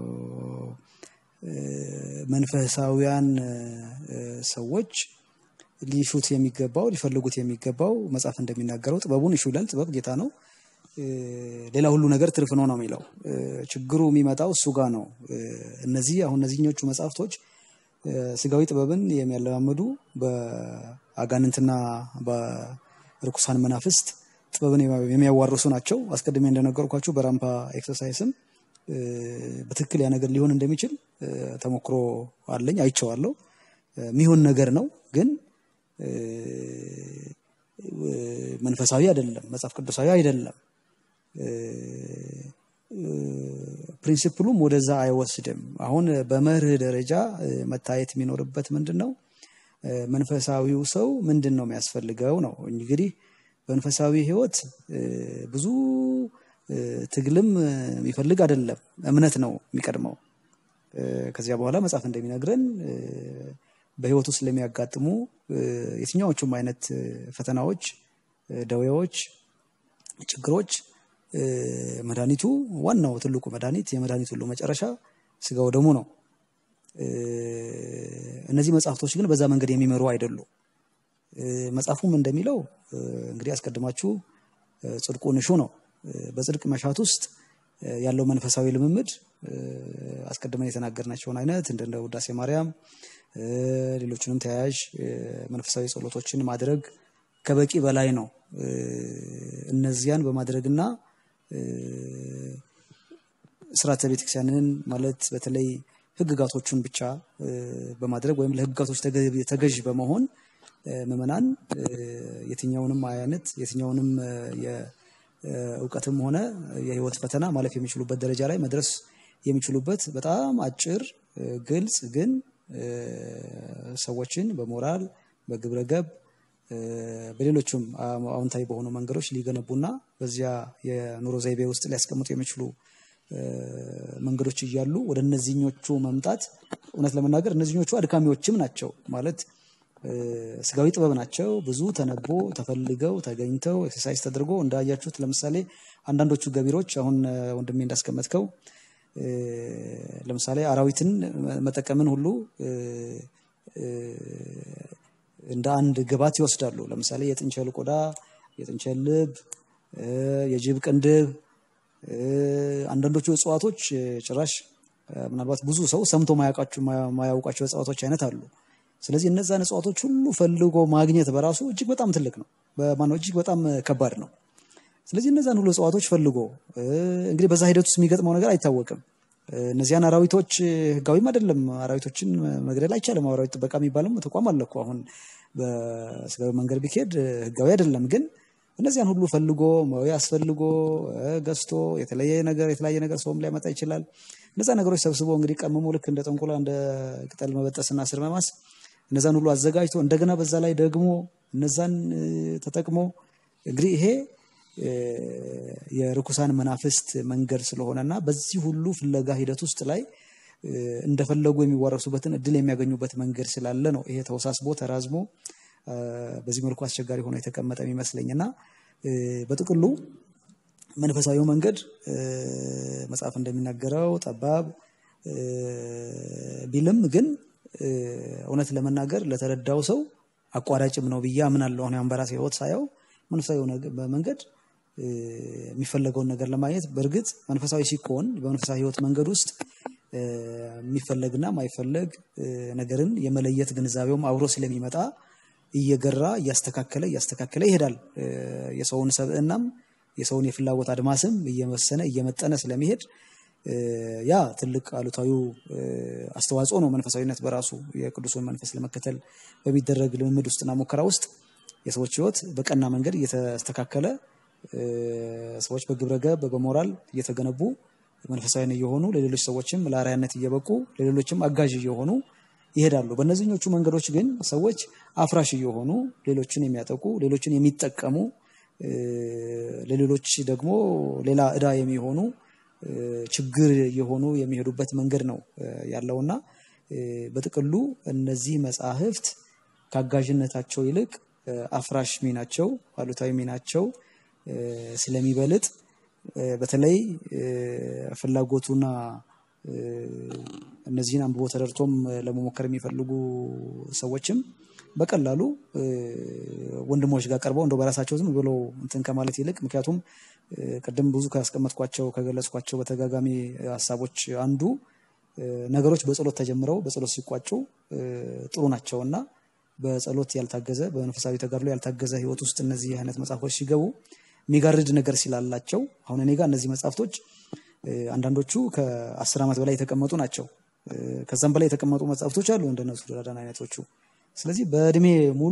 መንፈሳዊያን ሰዎች ሊሹት የሚገባው ሊፈልጉት የሚገባው መጽሐፍ እንደሚናገረው ጥበቡን ይሹላል። ጥበብ ጌታ ነው። ሌላ ሁሉ ነገር ትርፍ ነው ነው የሚለው። ችግሩ የሚመጣው እሱ ጋር ነው። እነዚህ አሁን እነዚህኞቹ መጽሐፍቶች ስጋዊ ጥበብን የሚያለማምዱ በአጋንንትና በርኩሳን መናፍስት ጥበብን የሚያዋርሱ ናቸው። አስቀድሜ እንደነገርኳችሁ በራምፓ ኤክሰርሳይስም በትክክል ያ ነገር ሊሆን እንደሚችል ተሞክሮ አለኝ፣ አይቼዋለሁ። የሚሆን ነገር ነው ግን መንፈሳዊ አይደለም፣ መጽሐፍ ቅዱሳዊ አይደለም። ፕሪንሲፕሉም ወደዛ አይወስድም። አሁን በመርህ ደረጃ መታየት የሚኖርበት ምንድነው? መንፈሳዊው ሰው ምንድነው የሚያስፈልገው ነው። እንግዲህ በመንፈሳዊ ህይወት ብዙ ትግልም የሚፈልግ አይደለም፣ እምነት ነው የሚቀድመው። ከዚያ በኋላ መጽሐፍ እንደሚነግረን በህይወት ውስጥ ለሚያጋጥሙ የትኛዎቹም አይነት ፈተናዎች፣ ደዌዎች፣ ችግሮች መድኃኒቱ ዋናው ትልቁ መድኃኒት የመድኃኒት ሁሉ መጨረሻ ስጋው ደሙ ነው። እነዚህ መጽሐፍቶች ግን በዛ መንገድ የሚመሩ አይደሉም። መጽሐፉም እንደሚለው እንግዲህ አስቀድማችሁ ጽድቁን እሹ ነው። በጽድቅ መሻት ውስጥ ያለው መንፈሳዊ ልምምድ አስቀድመን የተናገርናቸውን አይነት እንደ ውዳሴ ማርያም ሌሎችንም ተያያዥ መንፈሳዊ ጸሎቶችን ማድረግ ከበቂ በላይ ነው። እነዚያን በማድረግና ስርዓተ ቤተክርስቲያንን ማለት በተለይ ህግጋቶቹን ብቻ በማድረግ ወይም ለህግጋቶች ተገዥ በመሆን ምዕመናን የትኛውንም አይነት የትኛውንም የእውቀትም ሆነ የህይወት ፈተና ማለፍ የሚችሉበት ደረጃ ላይ መድረስ የሚችሉበት በጣም አጭር ግልጽ ግን ሰዎችን በሞራል በግብረገብ በሌሎችም አዎንታዊ በሆኑ መንገዶች ሊገነቡና በዚያ የኑሮ ዘይቤ ውስጥ ሊያስቀምጡ የሚችሉ መንገዶች እያሉ ወደ እነዚህኞቹ መምጣት እውነት ለመናገር እነዚህኞቹ አድካሚዎችም ናቸው። ማለት ስጋዊ ጥበብ ናቸው። ብዙ ተነቦ ተፈልገው ተገኝተው ኤክሰርሳይዝ ተደርጎ እንዳያችሁት ለምሳሌ አንዳንዶቹ ገቢሮች አሁን ወንድሜ እንዳስቀመጥከው ለምሳሌ አራዊትን መጠቀምን ሁሉ እንደ አንድ ግባት ይወስዳሉ። ለምሳሌ የጥንቸል ቆዳ፣ የጥንቸል ልብ፣ የጅብ ቅንድብ፣ አንዳንዶቹ እጽዋቶች ጭራሽ ምናልባት ብዙ ሰው ሰምቶ ማያውቃቸው ማያውቃቸው እጽዋቶች አይነት አሉ። ስለዚህ እነዛን እጽዋቶች ሁሉ ፈልጎ ማግኘት በራሱ እጅግ በጣም ትልቅ ነው። በማን እጅግ በጣም ከባድ ነው። ስለዚህ እነዛን ሁሉ እጽዋቶች ፈልጎ እንግዲህ በዛ ሂደት ውስጥ የሚገጥመው ነገር አይታወቅም። እነዚያን አራዊቶች ህጋዊም አይደለም አራዊቶችን መግደል አይቻልም። አራዊት ጥበቃ የሚባለው ተቋም አለ እኮ አሁን በስጋዊ መንገድ ቢሄድ ህጋዊ አይደለም። ግን እነዚያን ሁሉ ፈልጎ ወይ አስፈልጎ ገዝቶ የተለየ ነገር የተለየ ነገር ሰውም ሊያመጣ ይችላል። እነዛ ነገሮች ሰብስቦ እንግዲህ ቀመሞ ልክ እንደ ጠንቆላ እንደ ቅጠል መበጠስና ስር መማስ እነዛን ሁሉ አዘጋጅቶ እንደገና በዛ ላይ ደግሞ እነዛን ተጠቅሞ እንግዲህ ይሄ የርኩሳን መናፍስት መንገድ ስለሆነና በዚህ ሁሉ ፍለጋ ሂደት ውስጥ ላይ እንደፈለጉ የሚዋረሱበትን እድል የሚያገኙበት መንገድ ስላለ ነው ይሄ ተወሳስቦ ተራዝሞ በዚህ መልኩ አስቸጋሪ ሆኖ የተቀመጠ የሚመስለኝና በጥቅሉ መንፈሳዊው መንገድ መጽሐፍ እንደሚናገረው ጠባብ ቢልም ግን እውነት ለመናገር ለተረዳው ሰው አቋራጭም ነው ብዬ አምናለሁ። አሁን አንበራስ ህይወት ሳይው መንፈሳዊው መንገድ የሚፈልገውን ነገር ለማየት በርግጥ መንፈሳዊ ሲኮን በመንፈሳዊ ህይወት መንገድ ውስጥ የሚፈልግና ማይፈልግ ነገርን የመለየት ግንዛቤውም አብሮ ስለሚመጣ እየገራ እያስተካከለ እያስተካከለ ይሄዳል። የሰውን ሰብእናም የሰውን የፍላጎት አድማስም እየመሰነ እየመጠነ ስለሚሄድ ያ ትልቅ አሉታዊ አስተዋጽኦ ነው። መንፈሳዊነት በራሱ የቅዱሱን መንፈስ ለመከተል በሚደረግ ልምምድ ውስጥና ሙከራ ውስጥ የሰዎች ህይወት በቀና መንገድ እየተስተካከለ ሰዎች በግብረገብ በሞራል እየተገነቡ መንፈሳዊን እየሆኑ ለሌሎች ሰዎችም ለአርአያነት እየበቁ ለሌሎችም አጋዥ እየሆኑ ይሄዳሉ። በእነዚህኞቹ መንገዶች ግን ሰዎች አፍራሽ እየሆኑ ሌሎችን የሚያጠቁ ሌሎችን የሚጠቀሙ ለሌሎች ደግሞ ሌላ ዕዳ የሚሆኑ ችግር የሆኑ የሚሄዱበት መንገድ ነው ያለውና በጥቅሉ እነዚህ መጻሕፍት ካጋዥነታቸው ይልቅ አፍራሽ ሚናቸው አሉታዊ ሚናቸው ስለሚበልጥ በተለይ ፍላጎቱና እነዚህን አንብቦ ተደርቶም ለመሞከር የሚፈልጉ ሰዎችም በቀላሉ ወንድሞች ጋር ቀርበው እንደው በራሳቸው ዝም ብለው እንትን ከማለት ይልቅ ምክንያቱም ቀደም ብዙ ካስቀመጥኳቸው ከገለጽኳቸው በተጋጋሚ ሐሳቦች አንዱ ነገሮች በጸሎት ተጀምረው በጸሎት ሲቋጩ ጥሩ ናቸውና በጸሎት ያልታገዘ በመንፈሳዊ ተጋድሎ ያልታገዘ ህይወት ውስጥ እነዚህ አይነት መጽሐፎች ሲገቡ የሚጋርድ ነገር ሲላላቸው አሁን እኔ ጋር እነዚህ መጽሐፍቶች አንዳንዶቹ ከአስር ዓመት በላይ የተቀመጡ ናቸው። ከዛም በላይ የተቀመጡ መጽሐፍቶች አሉ እንደነሱ ዳዳና አይነቶቹ። ስለዚህ በእድሜ ሙሉ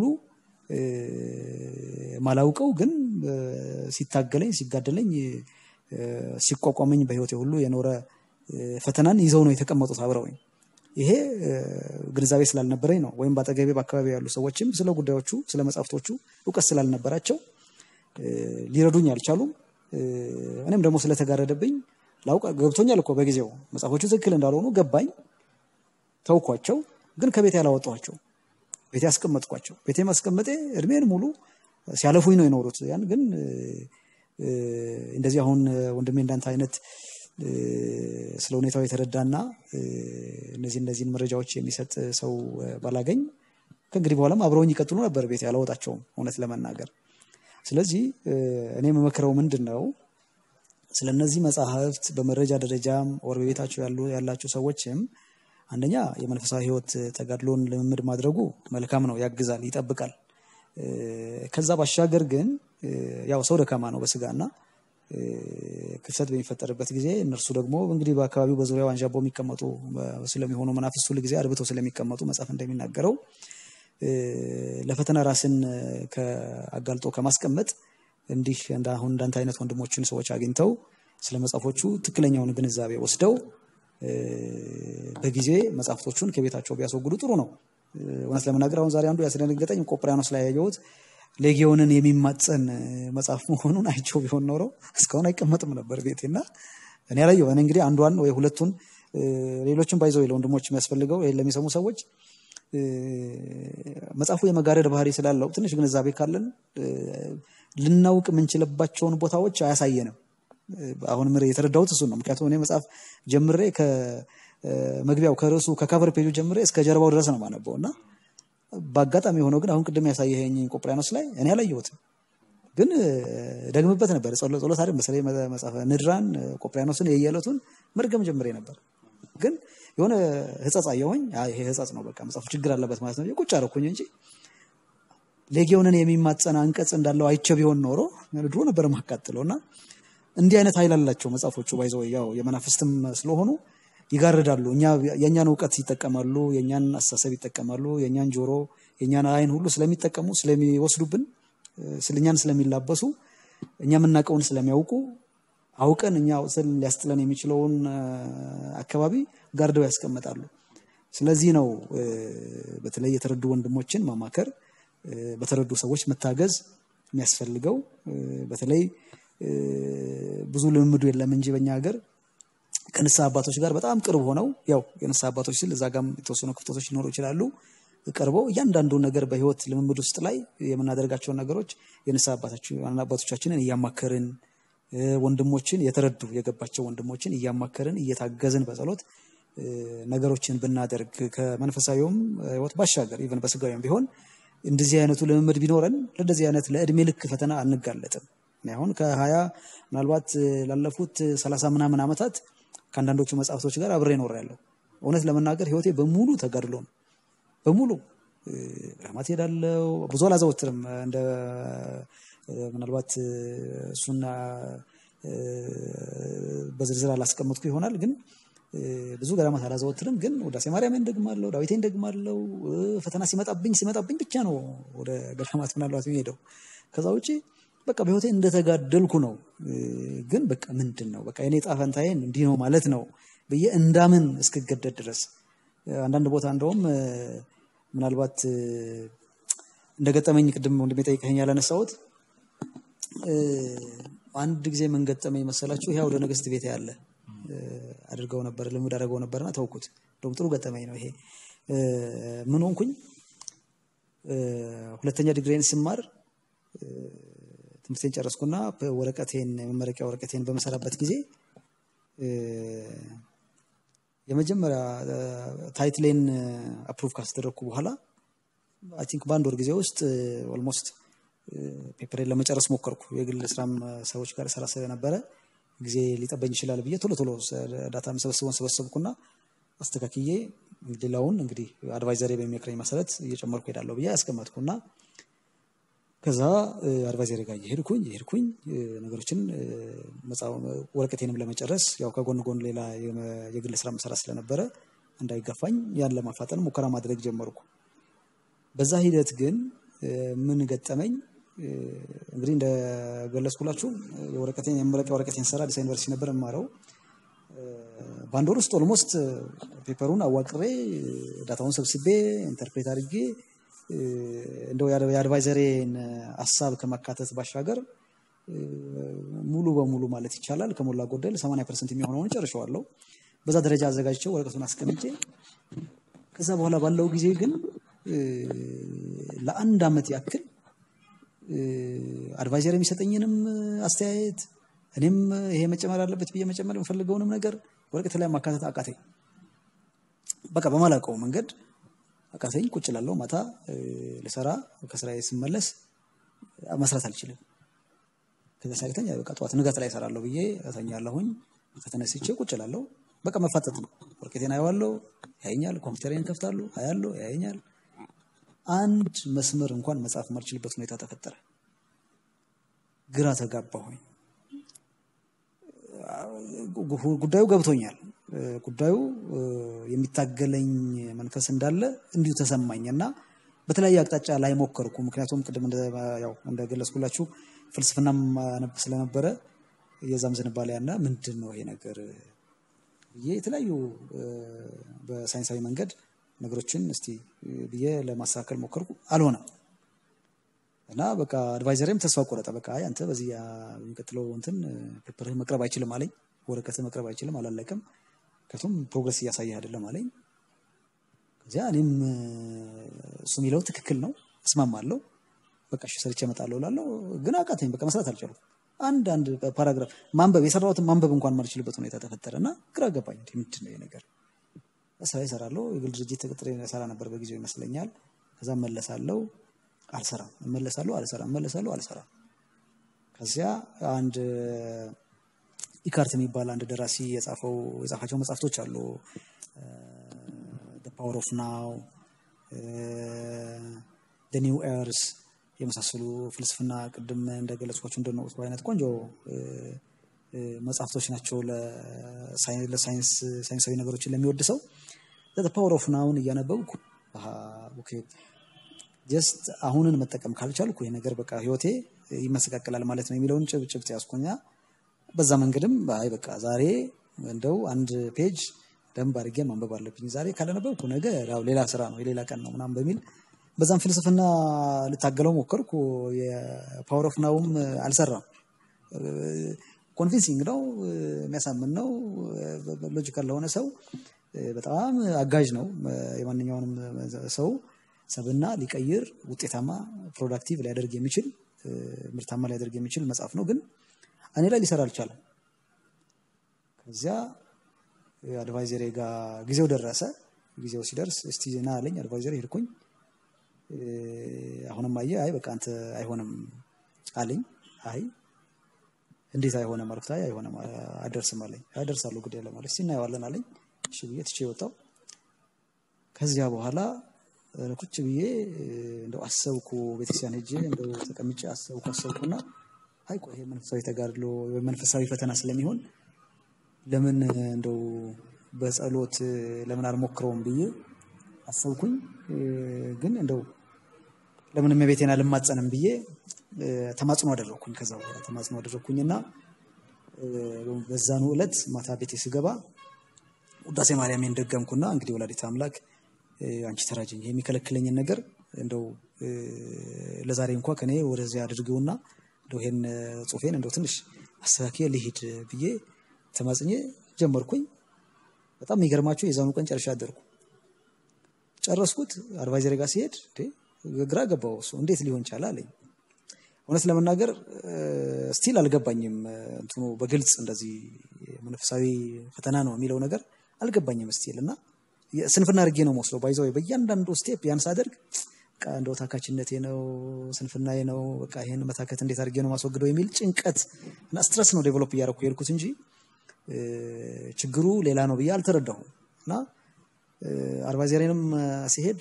ማላውቀው ግን ሲታገለኝ ሲጋደለኝ ሲቋቋመኝ በህይወቴ ሁሉ የኖረ ፈተናን ይዘው ነው የተቀመጡት አብረውኝ። ይሄ ግንዛቤ ስላልነበረኝ ነው ወይም ባጠገቤ በአካባቢ ያሉ ሰዎችም ስለ ጉዳዮቹ ስለ መጽሐፍቶቹ ዕውቀት ስላልነበራቸው ሊረዱኝ አልቻሉም። እኔም ደግሞ ስለተጋረደብኝ ላውቅ ገብቶኛል እኮ በጊዜው መጽሐፎቹ ትክክል እንዳልሆኑ ገባኝ። ተውኳቸው ግን ከቤቴ ያላወጣኋቸው ቤቴ ያስቀመጥኳቸው ቤቴ ማስቀመጤ እድሜን ሙሉ ሲያለፉኝ ነው የኖሩት። ያን ግን እንደዚህ አሁን ወንድሜ እንዳንተ አይነት ስለ ሁኔታው የተረዳና እነዚህ እነዚህን መረጃዎች የሚሰጥ ሰው ባላገኝ ከእንግዲህ በኋላም አብረውኝ ይቀጥሉ ነበር ቤቴ ያላወጣቸውም እውነት ለመናገር። ስለዚህ እኔ የምመክረው ምንድነው ስለነዚህ መጽሐፍት በመረጃ ደረጃም ወር በቤታችሁ ያሉ ያላችሁ ሰዎችም አንደኛ የመንፈሳዊ ህይወት ተጋድሎን ልምምድ ማድረጉ መልካም ነው ያግዛል ይጠብቃል። ከዛ ባሻገር ግን ያው ሰው ደካማ ነው በስጋና ክፍተት በሚፈጠርበት ጊዜ እነርሱ ደግሞ እንግዲህ በአካባቢው በዙሪያው አንዣቦ የሚቀመጡ ስለሚሆኑ መናፍስቱ ሁሉ ጊዜ አርብተው ስለሚቀመጡ መጽሐፍ እንደሚናገረው ለፈተና ራስን ከአጋልጦ ከማስቀመጥ እንዲህ እንዳሁን እንዳንተ አይነት ወንድሞችን ሰዎች አግኝተው ስለመጽሐፎቹ ትክክለኛውን ግንዛቤ ወስደው በጊዜ መጽሐፍቶቹን ከቤታቸው ቢያስወግዱ ጥሩ ነው። እውነት ለመናገር አሁን ዛሬ አንዱ ያስደነገጠኝ ቆጵርያኖስ ላይ ያየሁት ሌጊዮንን የሚማጸን መጽሐፍ መሆኑን አይቼው ቢሆን ኖሮ እስካሁን አይቀመጥም ነበር ቤቴና እኔ ያላየው እኔ እንግዲህ አንዷን ወይ ሁለቱን ሌሎችን ባይዘው ይለው ወንድሞች የሚያስፈልገው ለሚሰሙ ሰዎች መጽሐፉ የመጋረድ ባህሪ ስላለው ትንሽ ግንዛቤ ካለን ልናውቅ ምንችልባቸውን ቦታዎች አያሳየንም። አሁን ምር የተረዳሁት እሱ ነው። ምክንያቱም እኔ መጽሐፍ ጀምሬ ከመግቢያው ከርዕሱ ከካቨር ፔጁ ጀምሬ እስከ ጀርባው ድረስ ነው ማነበውና በአጋጣሚ ሆኖ ግን አሁን ቅድም ያሳየኸኝ ቆጵርያኖስ ላይ እኔ አላየሁትም። ግን ደግምበት ነበር ጸሎት ጸሎት አይደል መሰለኝ መጽሐፍ ንድራን ቆጵርያኖስን የየለቱን መርገም ጀምሬ ነበር። ግን የሆነ ህጻጽ አየሁኝ ይሄ ህጻጽ ነው በቃ መጽሐፉ ችግር አለበት ማለት ነው ቁጭ አረኩኝ እንጂ ሌጊዮንን የሚማጸና አንቀጽ እንዳለው አይቼ ቢሆን ኖሮ ድሮ ነበር ማቃጥለውና እንዲህ አይነት ኃይል አላቸው መጻፎቹ ባይዘው ያው የመናፍስትም ስለሆኑ ይጋርዳሉ እኛ የኛን ዕውቀት ይተቀማሉ የኛን አስተሳሰብ ይተቀማሉ የኛን ጆሮ የኛን አይን ሁሉ ስለሚተቀሙ ስለሚወስዱብን ስለኛን ስለሚላበሱ እኛ ምናቀውን ስለሚያውቁ አውቀን እኛ ወሰል ሊያስጥለን የሚችለውን አካባቢ ጋርደው ያስቀምጣሉ ስለዚህ ነው በተለይ የተረዱ ወንድሞችን ማማከር በተረዱ ሰዎች መታገዝ የሚያስፈልገው በተለይ ብዙ ልምምዱ የለም እንጂ በእኛ ሀገር ከነሳ አባቶች ጋር በጣም ቅርብ ሆነው ያው የነሳ አባቶች ሲል እዛጋም የተወሰኑ ክፍተቶች ሊኖሩ ይችላሉ ቀርበው እያንዳንዱ ነገር በህይወት ልምምድ ውስጥ ላይ የምናደርጋቸው ነገሮች የነሳ አባቶቻችን አባቶቻችንን ያማከርን ወንድሞችን የተረዱ የገባቸው ወንድሞችን ያማከርን እየታገዝን በጸሎት ነገሮችን ብናደርግ ከመንፈሳዊውም ህይወት ባሻገር ኢቭን በስጋዊም ቢሆን እንደዚህ አይነቱ ልምምድ ቢኖረን ለዚህ አይነት ለእድሜ ልክ ፈተና አንጋለጥም አሁን ከ20 ምናልባት ላለፉት ሰላሳ ምናምን አመታት ከአንዳንዶቹ መጻፍቶች ጋር አብሬ ኖር ያለው እውነት ለመናገር ህይወቴ በሙሉ ተጋድሎ ነው በሙሉ ረማት ሄዳለው ብዙ አላዘወትርም እንደ ምናልባት ሱና በዝርዝር አላስቀምጥኩ ይሆናል ግን ብዙ ገራማት አላዘወትርም ግን ወዳሴ ማርያምን ደግማለሁ ዳዊቴን ደግማለሁ ፈተና ሲመጣብኝ ሲመጣብኝ ብቻ ነው ወደ ገራማት ምናልባት የሚሄደው ከዛ ውጪ በቃ በህይወቴ እንደተጋደልኩ ነው ግን በቃ ምንድነው በቃ የኔ ጣፈንታዬን እንዲ ነው ማለት ነው በየ እንዳምን እስከገደድ ድረስ አንዳንድ ቦታ እንደውም ምናልባት እንደገጠመኝ ቅድም ወንድሜ ጠይቀኸኝ ያላነሳሁት አንድ ጊዜ ምን ገጠመኝ መሰላችሁ ይሄ ወደ ነገስት ቤት ያለ አድርገው ነበር ለምን አደረገው ነበርና ተውኩት ደም ጥሩ ገጠመኝ ነው ይሄ ምን ሆንኩኝ ሁለተኛ ዲግሪን ስማር ትምህርቴን ጨረስኩና ወረቀቴን መመረቂያ ወረቀቴን በመሰራበት ጊዜ የመጀመሪያ ታይትሌን አፕሩቭ ካስደረኩ በኋላ አይ ቲንክ ባንድ ወር ጊዜ ውስጥ ኦልሞስት ፔፐሬን ለመጨረስ ሞከርኩ የግል ስራም ሰዎች ጋር ሰራ ስለነበረ ጊዜ ሊጠበኝ ይችላል ብዬ ቶሎ ቶሎ ዳታ መሰብሰቡን ሰበሰብኩና አስተካክዬ እንግዲህ ላውን እንግዲህ አድቫይዘሪ በሚመክረኝ መሰረት እየጨመርኩ ሄዳለሁ ብዬ ያስቀመጥኩና ከዛ አድቫይዘሪ ጋር ይሄድኩኝ ይሄድኩኝ ነገሮችን መጻው ወረቀቴንም ለመጨረስ ያው ከጎን ጎን ሌላ የግል ስራ መስራ ስለነበረ እንዳይገፋኝ ያን ለማፋጠን ሙከራ ማድረግ ጀመርኩ በዛ ሂደት ግን ምን ገጠመኝ እንግዲህ እንደ ገለጽኩላችሁ የወረቀቴን የመመረቂያ ወረቀቴን ሰራ አዲስ ዩኒቨርሲቲ ነበር ማራው ባንድ ወር ውስጥ ኦልሞስት ፔፐሩን አዋቅሬ ዳታውን ሰብስቤ ኢንተርፕሬት አድርጌ እንደው የአድቫይዘሪን ሐሳብ ከመካተት ባሻገር ሙሉ በሙሉ ማለት ይቻላል ከሞላ ጎደል ሰማንያ ፐርሰንት የሚሆነውን ጨርሻለሁ በዛ ደረጃ አዘጋጅቼው ወረቀቱን አስቀምጬ ከዛ በኋላ ባለው ጊዜ ግን ለአንድ አመት ያክል አድቫይዘር የሚሰጠኝንም አስተያየት እኔም ይሄ መጨመር አለበት ብዬ መጨመር የምፈልገውንም ነገር ወረቀት ላይ ማካተት አቃተኝ በቃ በማላቀው መንገድ አቃተኝ ቁጭ ላለው ማታ ለሰራ ከስራዬ ስመለስ መስራት አልችልም ከዛ ሳይተኛ በቃ ጧት ንጋት ላይ ሰራለሁ ብዬ አተኛለሁኝ ከተነስቼ ቁጭ ላለው በቃ መፋጠጥ ነው ወረቀቴን አየዋለሁ ያየኛል ኮምፒውተሬን ከፍታለሁ አያለሁ ያየኛል አንድ መስመር እንኳን መጻፍ ማልችልበት ሁኔታ ተፈጠረ ግራ ተጋባሁኝ ጉዳዩ ገብቶኛል ጉዳዩ የሚታገለኝ መንፈስ እንዳለ እንዲሁ ተሰማኝና በተለያየ አቅጣጫ ላይ ሞከርኩ ምክንያቱም ቅድም እንደ ያው እንደገለጽኩላችሁ ፍልስፍናም አነብ ስለነበረ የዛም ዝንባሌያና ምንድነው ይሄ ነገር የተለያዩ በሳይንሳዊ መንገድ ነገሮችን እስቲ ብዬ ለማሳከል ሞከርኩ አልሆነ እና በቃ አድቫይዘሪም ተስፋ ቆረጠ በቃ አንተ በዚህ የሚቀጥለው እንትን ፔፐር መቅረብ አይችልም አለኝ ወረቀት መቅረብ አይችልም አላለቀም ከቶም ፕሮግረስ ያሳየ አይደለም አለኝ ከዚያ እኔም እሱ የሚለው ትክክል ነው እስማማለሁ በቃ እሺ ሰርቼ እመጣለሁ ላለው ግን አቃተኝ በቃ መስራት አልቻልኩም አንድ አንድ ፓራግራፍ ማንበብ የሰራሁት ማንበብ እንኳን ማልችልበት ሁኔታ ተፈጠረና ግራ ገባኝ ምንድነው ይሄ ነገር እሰራ ይሰራለሁ የግል ድርጅት ተቀጥሬ ሰራ ነበር በጊዜው ይመስለኛል ከዛ መለሳለሁ አልሰራም መለሳለሁ አልሰራም መለሳለሁ አልሰራም ከዚያ አንድ ኢካርት የሚባል አንድ ደራሲ የጻፈው የጻፋቸው መጽሐፍቶች አሉ the power of now the new earth የመሳሰሉ ፍልስፍና ቅድም እንደገለጽኳችሁ እንደነው አይነት ቆንጆ መጽሐፍቶች ናቸው ለሳይንስ ለሳይንስ ሳይንሳዊ ነገሮችን ለሚወድ ሰው the power of now እያነበብኩ አሃ ኦኬ just አሁንን መጠቀም ካልቻልኩ ይሄ ነገር በቃ ህይወቴ ይመሰቃቀላል ማለት ነው የሚለውን ጭብጭብት ያስቆኛ በዛ መንገድም አይ በቃ ዛሬ እንደው አንድ ፔጅ ደንብ አድርጌ ማንበብ አለብኝ ዛሬ ካለነበብኩ ነገ ያው ሌላ ስራ ነው ሌላ ቀን ነው ምናምን በሚል በዛም ፍልስፍና ልታገለው ሞከርኩ የፓወር ኦፍ ናውም አልሰራም ኮንቪንሲንግ ነው የሚያሳምን ነው ሎጂካል ለሆነ ሰው በጣም አጋዥ ነው የማንኛውንም ሰው ሰብና ሊቀይር ውጤታማ ፕሮዳክቲቭ ሊያደርግ የሚችል ምርታማ ሊያደርግ የሚችል መጽሐፍ ነው ግን እኔ ላይ ሊሰራ አልቻለም ከዚያ አድቫይዘሪ ጋር ጊዜው ደረሰ ጊዜው ሲደርስ እስቲ ዜና አለኝ አድቫይዘሪ ሄድኩኝ አሁንም አየ አይ በቃ አንተ አይሆንም አለኝ አይ እንዴት አይሆንም ማለት አይ አይሆንም አደርስም አለኝ አደርሳለሁ ግድ ያለ ማለት ሲናየዋለን አለኝ እሺ ብዬ ትቼ ወጣው ከዚያ በኋላ ለኩጭ ብዬ እንደው አሰብኩ ቤተክርስቲያን ሄጄ እንደው ተቀምጬ አሰብኩ አሰብኩና አይ ቆይ መንፈሳዊ ተጋድሎ መንፈሳዊ ፈተና ስለሚሆን ለምን እንደው በጸሎት ለምን አልሞክረውም ብዬ አሰብኩኝ ግን እንደው ለምን መቤቴና ለማጸንም ብዬ ተማጽኖ አደረኩኝ ከዛ በኋላ ተማጽኖ አደረኩኝና በዛኑ ዕለት ማታ ቤቴ ስገባ ውዳሴ ማርያምን ደገምኩና እንግዲህ ወላዲተ አምላክ አንቺ ተራጅኝ የሚከለክለኝ ነገር እንደው ለዛሬ እንኳን ከኔ ወደዚህ አድርገውና እንደው ይሄን ጽሁፌን እንደው ትንሽ አስተካክዬ ልሂድ ብዬ ተማጽኜ ጀመርኩኝ በጣም የሚገርማችሁ የዛኑ ቀን ጨርሻ አደርኩ ጨረስኩት አድቫይዘሪ ጋር ሲሄድ ግራ ገባው እሱ እንዴት ሊሆን ይችላል አለኝ እውነት ለመናገር ስቲል አልገባኝም እንትኑ በግልጽ እንደዚህ መንፈሳዊ ፈተና ነው የሚለው ነገር አልገባኝም ስቲልና ስንፍና አድርጌ ነው መስሎ ባይዘው በእያንዳንዱ ስቴፕ ያንስ አደርግ በቃ እንደው ታካችነቴ ነው ስንፍናዬ ነው በቃ ይሄን መታከት እንዴት አድርጌ ነው ማስወግደው የሚል ጭንቀት እና ስትረስ ነው ዴቨሎፕ ያደረኩ የልኩት እንጂ ችግሩ ሌላ ነው ብዬ አልተረዳሁም እና አድቫይዘሪንም ሲሄድ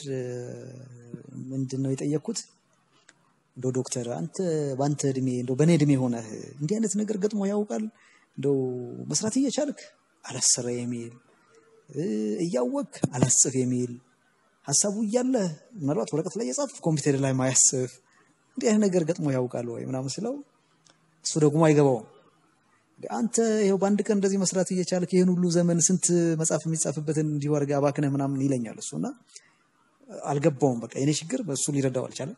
ምንድነው የጠየቅኩት እንደው ዶክተር አንተ ባንተ እድሜ እንደው በኔ እድሜ ሆነ እንዲህ አይነት ነገር ገጥሞ ያውቃል እንደው መስራት እየቻልክ አላሰራ የሚል እያወቅ አላጽፍ የሚል ሐሳቡ እያለ ምናልባት ወረቀት ላይ የጻፍ ኮምፒውተር ላይ ማያስፍ እንዲህ አይነት ነገር ገጥሞ ያውቃል ወይ ምናምን ስለው እሱ ደግሞ አይገባው አንተ ይሄው ባንድ ቀን እንደዚህ መስራት እየቻልክ ይሄን ሁሉ ዘመን ስንት መጻፍ የሚጻፍበትን እንዲህ ወርጋ አባክነህ ምናምን ይለኛል እሱና አልገባውም በቃ የኔ ችግር በሱ ሊረዳው አልቻለም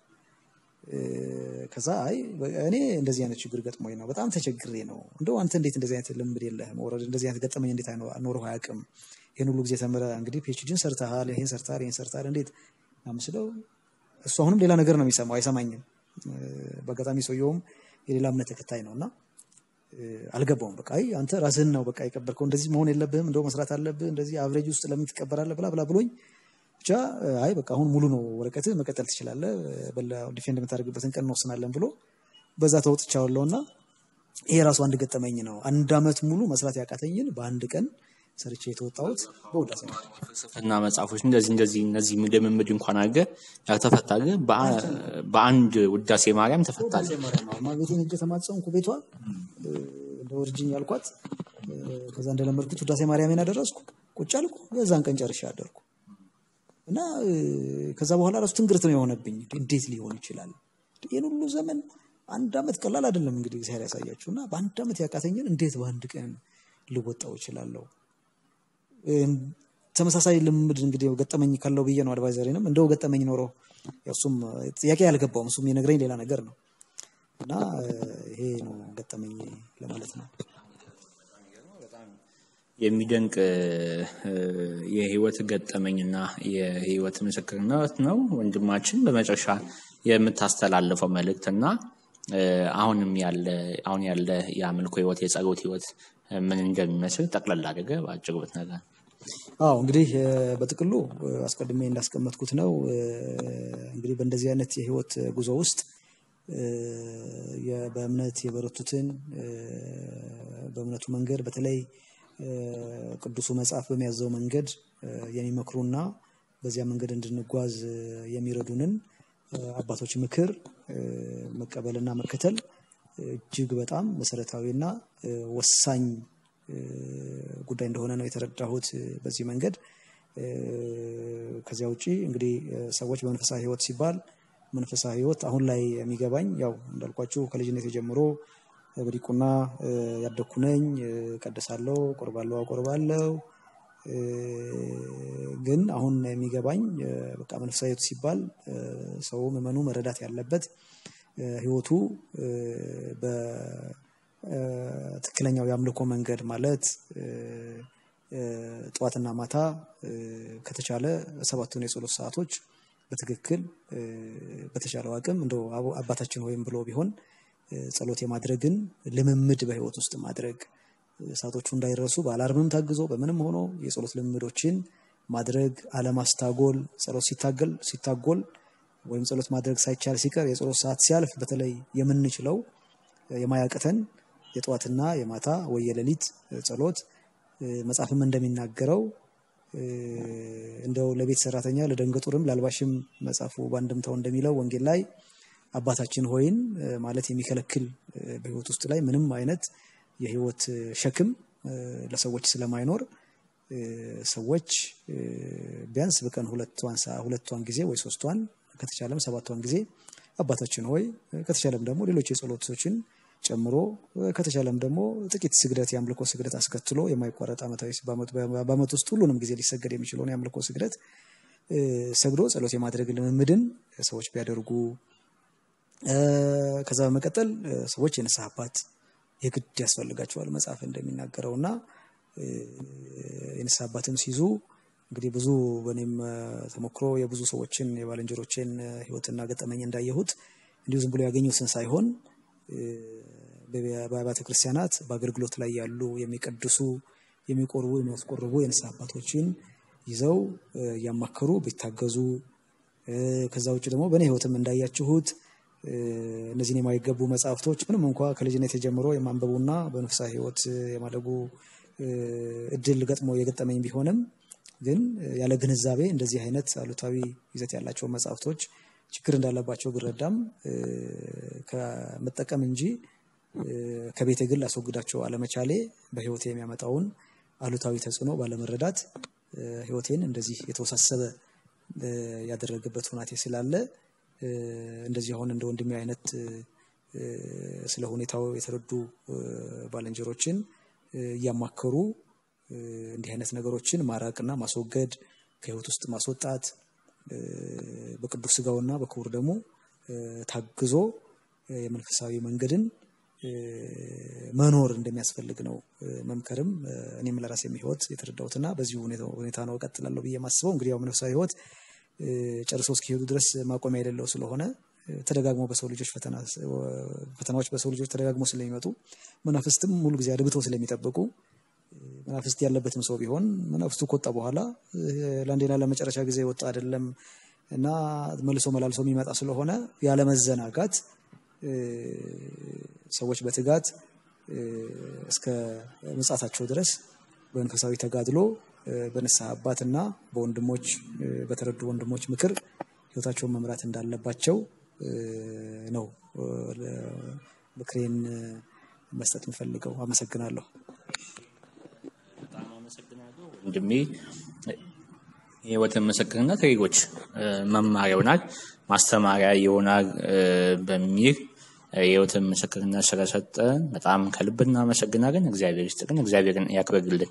ከዛ አይ እኔ እንደዚህ አይነት ችግር ገጥሞኝ ነው በጣም ተቸግሬ ነው እንደው አንተ እንዴት እንደዚህ አይነት ልምድ የለህም ወረድ እንደዚህ አይነት ገጠመኝ እንዴት አይኖርህ አያውቅም ይሄን ሁሉ ጊዜ ተመረ እንግዲህ ፒኤችዲን ሰርተሃል ይሄን ሰርተሃል ይሄን ሰርተሃል እንዴት አምስለው እሱ አሁንም ሌላ ነገር ነው የሚሰማው አይሰማኝም በአጋጣሚ ሰውየውም የሌላ እምነት ተከታይ ነውና አልገባውም በቃ አይ አንተ ራስህን ነው በቃ የቀበርከው እንደዚህ መሆን የለብህም እንደው መስራት አለብህ እንደዚህ አቨሬጅ ውስጥ ለምን ትቀበራለህ ብላ ብላ ብሎኝ ብቻ አይ በቃ አሁን ሙሉ ነው ወረቀትህ መቀጠል ትችላለህ በላ ዲፌንድ የምታደርግበትን ቀን እንወስናለን ብሎ በዛ ተወጥቻለሁና ይሄ ራሱ አንድ ገጠመኝ ነው አንድ አመት ሙሉ መስራት ያቃተኝን በአንድ ቀን ሰርቼ የተወጣሁት በውዳሴ ፍልስፍና መጽሐፎች እንደዚህ እንደዚህ እነዚህ ምድምምድ እንኳን አገ ያልተፈታገ በአንድ ውዳሴ ማርያም ተፈታለ ማቤቴን እጄ ተማጸንኩ ቤቷ እንደወርጂኝ ያልኳት ከዛ እንደለመድኩት ውዳሴ ማርያምን አደረስኩ ቁጭ አልኩ በዛን ቀን ጨርሼ አደርኩ እና ከዛ በኋላ ራሱ ትንግርት ነው የሆነብኝ እንዴት ሊሆን ይችላል ይሄን ሁሉ ዘመን አንድ አመት ቀላል አይደለም እንግዲህ እግዚአብሔር ያሳያችሁና በአንድ አመት ያቃተኝን እንዴት በአንድ ቀን ልወጣው ይችላልው ተመሳሳይ ልምድ እንግዲህ ገጠመኝ ካለው ብዬ ነው አድቫይዘሪንም እንደው ገጠመኝ ኖሮ ያሱም ጥያቄ ያልገባውም እሱም የነገረኝ ሌላ ነገር ነው እና ይሄ ነው ገጠመኝ ለማለት ነው የሚደንቅ የህይወት ገጠመኝና የህይወት ምስክርነት ነው ወንድማችን በመጨረሻ የምታስተላልፈው መልእክትና አሁንም ያለ አሁን ያለ የአምልኮ ህይወት የጸሎት ህይወት ምን እንደሚመስል ጠቅላላ አድርገ ባጭሩ ብትነግረን አዎ እንግዲህ በጥቅሉ አስቀድሜ እንዳስቀመጥኩት ነው እንግዲህ በእንደዚህ አይነት የህይወት ጉዞ ውስጥ የበእምነት የበረቱትን በእምነቱ መንገድ በተለይ ቅዱሱ መጽሐፍ በሚያዘው መንገድ የሚመክሩና በዚያ መንገድ እንድንጓዝ የሚረዱንን አባቶች ምክር መቀበልና መከተል እጅግ በጣም መሰረታዊና ወሳኝ ጉዳይ እንደሆነ ነው የተረዳሁት በዚህ መንገድ። ከዚያ ውጪ እንግዲህ ሰዎች በመንፈሳዊ ህይወት ሲባል መንፈሳዊ ህይወት አሁን ላይ የሚገባኝ ያው እንዳልኳችሁ ከልጅነት ጀምሮ በዲቁና ያደኩ ነኝ፣ ቀደሳለሁ፣ ቆርባለሁ፣ አቆርባለሁ። ግን አሁን የሚገባኝ በቃ መንፈሳዊ ህይወት ሲባል ሰው ምዕመኑ መረዳት ያለበት ህይወቱ በትክክለኛው የአምልኮ መንገድ ማለት ጧትና ማታ ከተቻለ ሰባቱን የጸሎት ሰዓቶች በትክክል በተቻለው አቅም እንደው አባታችን ሆይም ብሎ ቢሆን ጸሎት የማድረግን ልምምድ በህይወት ውስጥ ማድረግ ሰዓቶቹ እንዳይረሱ በአላርምም ታግዞ በምንም ሆኖ የጸሎት ልምምዶችን ማድረግ አለማስታጎል ጸሎት ሲታገል ሲታጎል ወይም ጸሎት ማድረግ ሳይቻል ሲቀር የጸሎት ሰዓት ሲያልፍ በተለይ የምንችለው የማያቀተን የጧትና የማታ ወይ የሌሊት ጸሎት መጽሐፍም እንደሚናገረው እንደው ለቤት ሰራተኛ ለደንገጡርም ላልባሽም መጽሐፉ ባንድምታው እንደሚለው ወንጌል ላይ አባታችን ሆይን ማለት የሚከለክል በህይወት ውስጥ ላይ ምንም አይነት የህይወት ሸክም ለሰዎች ስለማይኖር ሰዎች ቢያንስ በቀን ሁለቷን ሰዓት ሁለቷን ጊዜ ወይ ሶስቷን ከተቻለም ሰባቷን ጊዜ አባታችን ሆይ ከተቻለም ደግሞ ሌሎች የጸሎቶችን ጨምሮ ከተቻለም ደግሞ ጥቂት ስግደት ያምልኮ ስግደት አስከትሎ የማይቋረጥ አመታዊ በአመት ውስጥ ሁሉንም ጊዜ ሊሰገድ የሚችለው ያምልኮ ስግደት ሰግዶ ጸሎት የማድረግ ልምምድን ሰዎች ቢያደርጉ ከዛ በመቀጠል ሰዎች የንስሐ አባት የግድ ያስፈልጋቸዋል መጽሐፍ እንደሚናገረውና የንስሐ አባትም ሲይዙ እንግዲህ ብዙ በኔም ተሞክሮ የብዙ ሰዎችን የባለንጀሮችን ህይወትና ገጠመኝ እንዳየሁት እንዲሁ ዝም ብሎ ያገኙትን ሳይሆን በአብያተ ክርስቲያናት በአገልግሎት ላይ ያሉ የሚቀድሱ የሚቆርቡ የሚያስቆርቡ የንስሐ አባቶችን ይዘው ያማከሩ ቢታገዙ ከዛው ውጪ ደግሞ በኔ ህይወትም እንዳያችሁት እነዚህን የማይገቡ መጽሐፍቶች ምንም እንኳን ከልጅነት ጀምሮ የማንበቡና በመንፈሳዊ ህይወት የማደጉ እድል ገጥሞ የገጠመኝ ቢሆንም ግን ያለ ግንዛቤ እንደዚህ አይነት አሉታዊ ይዘት ያላቸው መጽሐፍቶች ችግር እንዳለባቸው ብረዳም ከመጠቀም እንጂ ከቤተ ግል አስወግዳቸው አለመቻሌ በህይወቴ የሚያመጣውን አሉታዊ ተጽዕኖ ባለመረዳት ህይወቴን እንደዚህ የተወሳሰበ ያደረገበት ሁኔታ ስላለ እንደዚህ አሁን እንደ ወንድሜ አይነት ስለ ሁኔታው የተረዱ ባለንጀሮችን ያማከሩ እንዲህ አይነት ነገሮችን ማራቅና ማስወገድ ከህይወት ውስጥ ማስወጣት በቅዱስ ሥጋውና በክቡር ደሙ ታግዞ የመንፈሳዊ መንገድን መኖር እንደሚያስፈልግ ነው መምከርም እኔም ለራሴ ህይወት የተረዳሁትና በዚህ ሁኔታ ነው ቀጥላለሁ ብዬ ማስበው። እንግዲህ ያው መንፈሳዊ ህይወት ጨርሶ እስኪሄዱ ድረስ ማቆሚያ የሌለው ስለሆነ ተደጋግሞ በሰው ልጆች ፈተና ፈተናዎች በሰው ልጆች ተደጋግሞ ስለሚመጡ መናፍስትም ሙሉ ጊዜ አድብተው ስለሚጠብቁ መናፍስት ያለበትም ሰው ቢሆን መናፍስቱ ከወጣ በኋላ ለአንዴና ለመጨረሻ ጊዜ ወጣ አይደለም እና መልሶ መላልሶ የሚመጣ ስለሆነ ያለ መዘናጋት ሰዎች በትጋት እስከ ምጽአታቸው ድረስ በመንፈሳዊ ተጋድሎ በንስሐ አባትና በወንድሞች በተረዱ ወንድሞች ምክር ህይወታቸውን መምራት እንዳለባቸው ነው ምክሬን መስጠት የምፈልገው። አመሰግናለሁ። በጣም አመሰግናለሁ ወንድሜ። የህይወትን ምስክርነት ሌሎች መማሪያ ይሆናል ማስተማሪያ ይሆናል በሚል የህይወትን ምስክርነት ስለሰጠ በጣም ከልብ እናመሰግናለን። እግዚአብሔር ይስጥልን፣ እግዚአብሔርን ያክብርልን።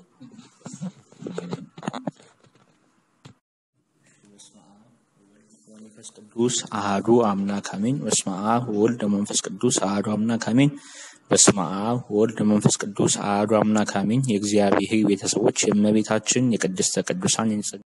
መንፈስ ቅዱስ አሐዱ አምላክ አሜን። በስመ አብ ወወልድ ወመንፈስ ቅዱስ አሐዱ አምላክ አሜን። በስመ አብ ወወልድ ወመንፈስ ቅዱስ አሐዱ አምላክ አሜን። የእግዚአብሔር ቤተሰቦች የእመቤታችን የቅድስተ ቅዱሳን